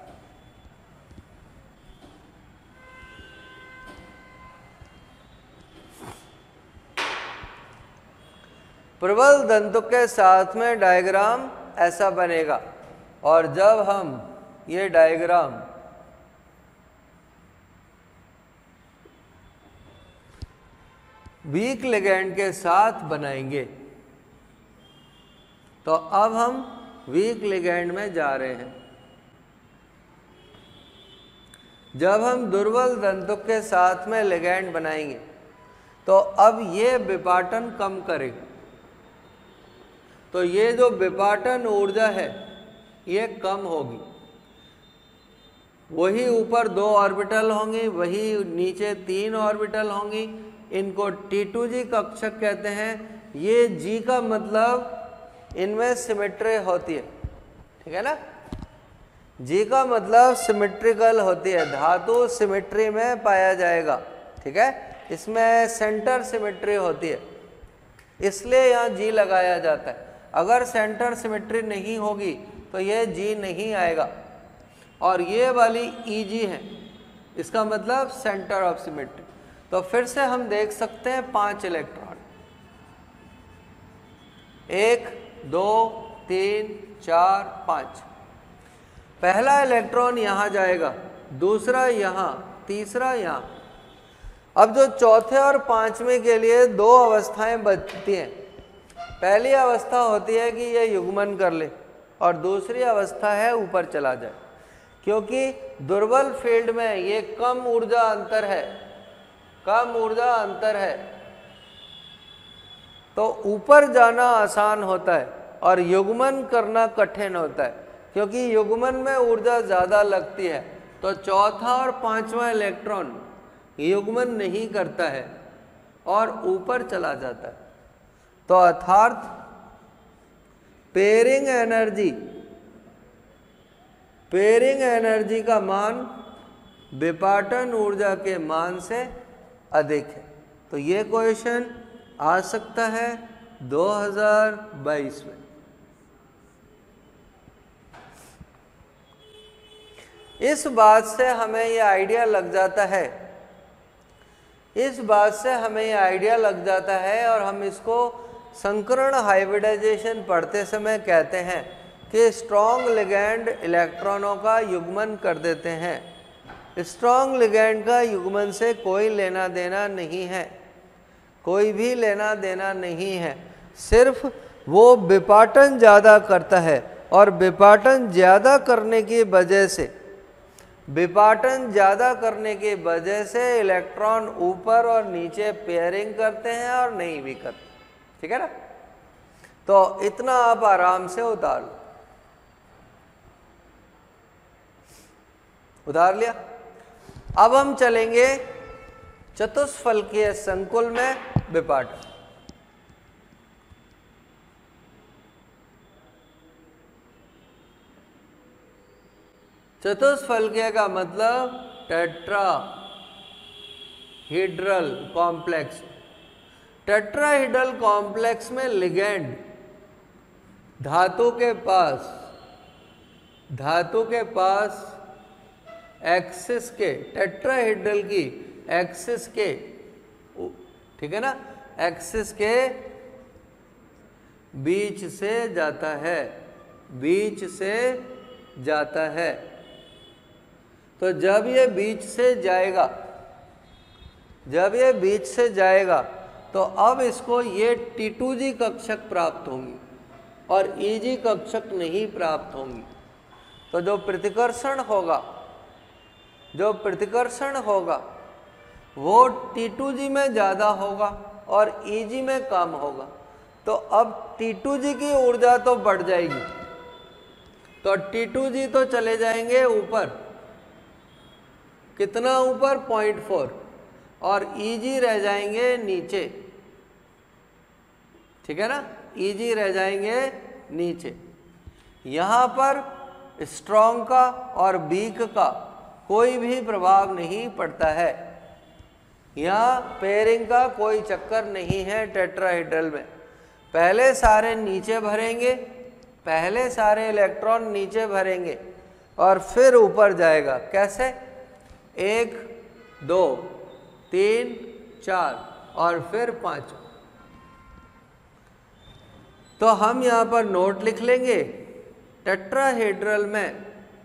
[SPEAKER 1] प्रबल दंतुक के साथ में डायग्राम ऐसा बनेगा। और जब हम ये डायग्राम वीक लिगैंड के साथ बनाएंगे तो अब हम वीक लिगैंड में जा रहे हैं। जब हम दुर्बल तंतु के साथ में लिगैंड बनाएंगे तो अब ये विपाटन कम करेगा। तो ये जो विपाटन ऊर्जा है ये कम होगी। वही ऊपर दो ऑर्बिटल होंगी, वही नीचे तीन ऑर्बिटल होंगी। इनको टी टू जी कक्षक कहते हैं। ये जी का मतलब इनमें सिमेट्री होती है, ठीक है ना। जी का मतलब सिमेट्रिकल होती है, धातु सिमेट्री में पाया जाएगा, ठीक है। इसमें सेंटर सिमेट्री होती है, इसलिए यहाँ जी लगाया जाता है। अगर सेंटर सिमेट्री नहीं होगी तो ये जी नहीं आएगा। और ये वाली ई जी है, इसका मतलब सेंटर ऑफ सिमेट्री। तो फिर से हम देख सकते हैं पांच इलेक्ट्रॉन, एक, दो, तीन, चार, पांच। पहला इलेक्ट्रॉन यहां जाएगा, दूसरा यहां, तीसरा यहां। अब जो चौथे और पांचवें के लिए दो अवस्थाएं बचती हैं। पहली अवस्था होती है कि ये युग्मन कर ले और दूसरी अवस्था है ऊपर चला जाए, क्योंकि दुर्बल फील्ड में ये कम ऊर्जा अंतर है, कम ऊर्जा अंतर है, तो ऊपर जाना आसान होता है और युग्मन करना कठिन होता है, क्योंकि युग्मन में ऊर्जा ज़्यादा लगती है। तो चौथा और पांचवा इलेक्ट्रॉन युग्मन नहीं करता है और ऊपर चला जाता है। तो अर्थात पेयरिंग एनर्जी, पेयरिंग एनर्जी का मान विपाटन ऊर्जा के मान से अधिक है। तो ये क्वेश्चन आ सकता है दो हज़ार बाईस में। इस बात से हमें ये आइडिया लग जाता है, इस बात से हमें ये आइडिया लग जाता है और हम इसको संकरण हाइब्रिडाइजेशन पढ़ते समय कहते हैं कि स्ट्रॉन्ग लिगैंड इलेक्ट्रॉनों का युग्मन कर देते हैं। स्ट्रॉन्ग लिगैंड का युग्मन से कोई लेना देना नहीं है, कोई भी लेना देना नहीं है, सिर्फ वो विपाटन ज़्यादा करता है। और विपाटन ज़्यादा करने की वजह से विपाटन ज़्यादा करने की वजह से इलेक्ट्रॉन ऊपर और नीचे पेयरिंग करते हैं और नहीं भी करते, ठीक है ना। तो इतना आप आराम से उतार लो, उतार लिया। अब हम चलेंगे चतुष्फलकीय संकुल में विपाटन। चतुष्फलकीय का मतलब टेट्राहीड्रल कॉम्प्लेक्स। टेट्राहीड्रल कॉम्प्लेक्स में लिगैंड धातु के पास धातु के पास एक्सिस के, टेट्राहीड्रल की एक्सिस के, ठीक है ना, एक्सिस के बीच से जाता है, बीच से जाता है। तो जब ये बीच से जाएगा, जब ये बीच से जाएगा तो अब इसको ये टी टू जी कक्षक प्राप्त होंगी और ई जी कक्षक नहीं प्राप्त होंगी। तो जो प्रतिकर्षण होगा, जो प्रतिकर्षण होगा वो टी टू जी में ज़्यादा होगा और ई जी में कम होगा। तो अब टी टू जी की ऊर्जा तो बढ़ जाएगी, तो टी टू जी तो चले जाएंगे ऊपर, कितना ऊपर, पॉइंट फोर, और ई जी रह जाएंगे नीचे, ठीक है ना, ई जी रह जाएंगे नीचे। यहाँ पर स्ट्रॉन्ग का और वीक का कोई भी प्रभाव नहीं पड़ता है, यहाँ पेयरिंग का कोई चक्कर नहीं है टेट्राहीड्रल में। पहले सारे नीचे भरेंगे, पहले सारे इलेक्ट्रॉन नीचे भरेंगे और फिर ऊपर जाएगा। कैसे? एक, दो, तीन, चार और फिर पाँच। तो हम यहाँ पर नोट लिख लेंगे, टेट्राहीड्रल में,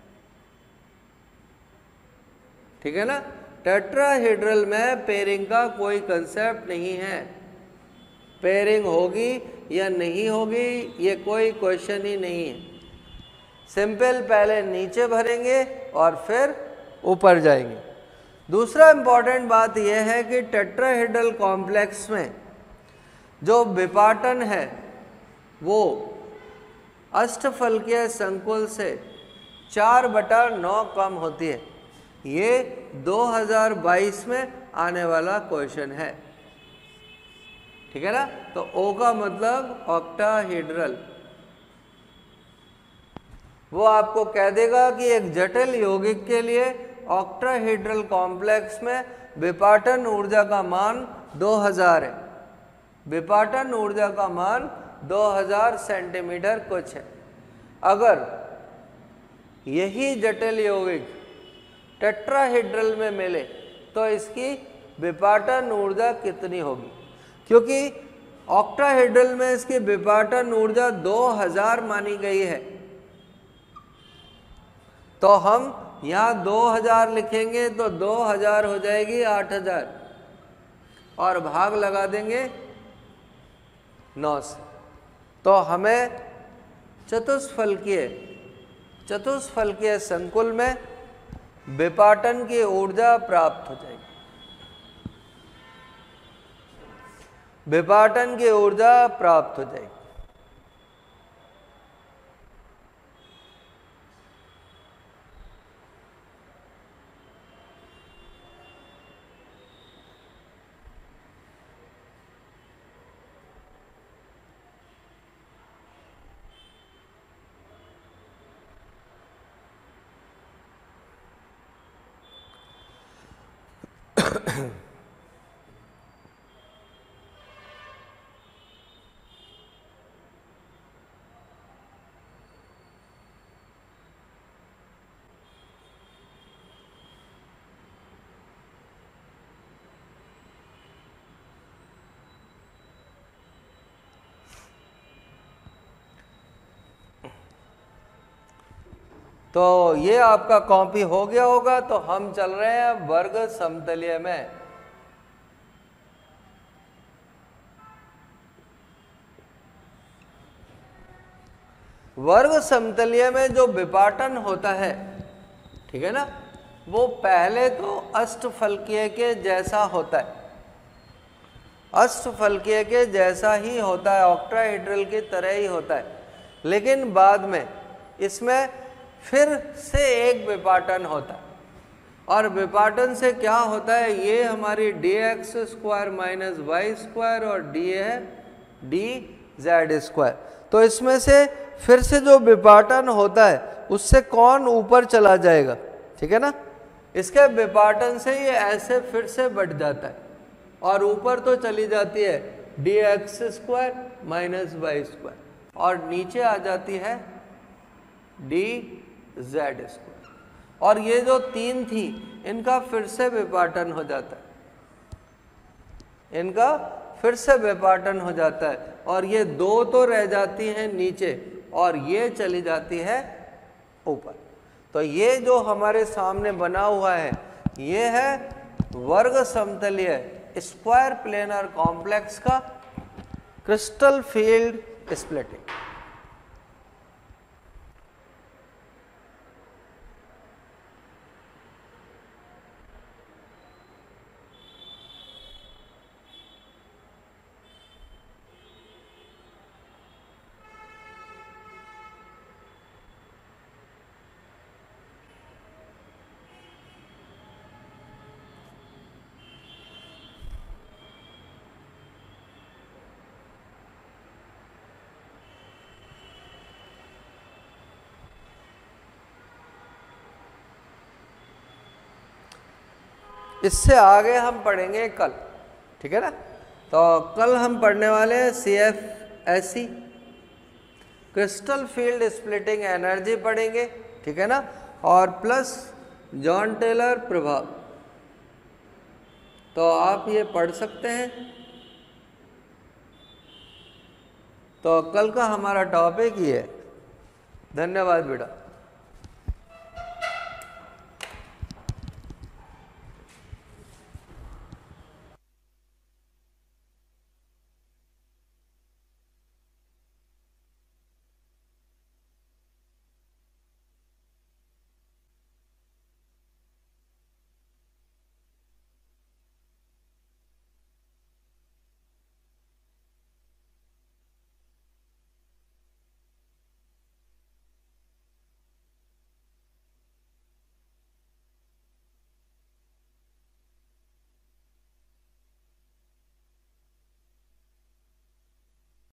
[SPEAKER 1] ठीक है ना, टेट्राहीड्रल में पेयरिंग का कोई कंसेप्ट नहीं है। पेयरिंग होगी या नहीं होगी ये कोई क्वेश्चन ही नहीं है। सिंपल पहले नीचे भरेंगे और फिर ऊपर जाएंगे। दूसरा इंपॉर्टेंट बात यह है कि टेट्राहेड्रल कॉम्प्लेक्स में जो विपाटन है वो अष्टफलकीय संकुल से चार बटा नौ कम होती है। ये दो हज़ार बाईस में आने वाला क्वेश्चन है, ठीक है ना। तो ओ का मतलब ऑक्टाहेड्रल, वो आपको कह देगा कि एक जटिल यौगिक के लिए ऑक्टाहेड्रल कॉम्प्लेक्स में विपाटन ऊर्जा का मान दो हज़ार है। विपाटन ऊर्जा का मान दो हज़ार सेंटीमीटर कुछ है। अगर यही जटिल यौगिक टेट्राहेड्रल में मिले तो इसकी विपाटन ऊर्जा कितनी होगी, क्योंकि ऑक्टाहेड्रल में इसकी विपाटन ऊर्जा दो हज़ार मानी गई है। तो हम यहाँ दो हज़ार लिखेंगे तो दो हज़ार हो जाएगी आठ हज़ार और भाग लगा देंगे नौ से, तो हमें चतुष्फलकीय चतुष्फलकीय संकुल में विपाटन की ऊर्जा प्राप्त हो जाएगी। विपाटन की ऊर्जा प्राप्त हो जाएगी। तो ये आपका कॉपी हो गया होगा। तो हम चल रहे हैं वर्ग समतलीय में। वर्ग समतलीय में जो विपाटन होता है, ठीक है ना, वो पहले तो अष्टफलकीय के जैसा होता है, अष्टफलकीय के जैसा ही होता है, ऑक्टाहेड्रल की तरह ही होता है। लेकिन बाद में इसमें फिर से एक विपाटन होता है, और विपाटन से क्या होता है, ये हमारी D X square minus Y square और डी है डी जेड स्क्वायर। तो इसमें से फिर से जो विपाटन होता है उससे कौन ऊपर चला जाएगा, ठीक है ना। इसके विपाटन से ये ऐसे फिर से बढ़ जाता है और ऊपर तो चली जाती है D X square minus Y square और नीचे आ जाती है डी जेड स्क्वायर। और ये जो तीन थी इनका फिर से विपाटन हो जाता है, इनका फिर से विपाटन हो जाता है और ये दो तो रह जाती हैं नीचे और ये चली जाती है ऊपर। तो ये जो हमारे सामने बना हुआ है ये है वर्ग समतलीय स्क्वायर प्लेनर कॉम्प्लेक्स का क्रिस्टल फील्ड स्प्लिटिंग। इससे आगे हम पढ़ेंगे कल, ठीक है ना। तो कल हम पढ़ने वाले हैं C F S C, crystal field splitting energy पढ़ेंगे, ठीक है ना, और प्लस जॉन टेलर प्रभाव। तो आप ये पढ़ सकते हैं। तो कल का हमारा टॉपिक ये है। धन्यवाद बेटा।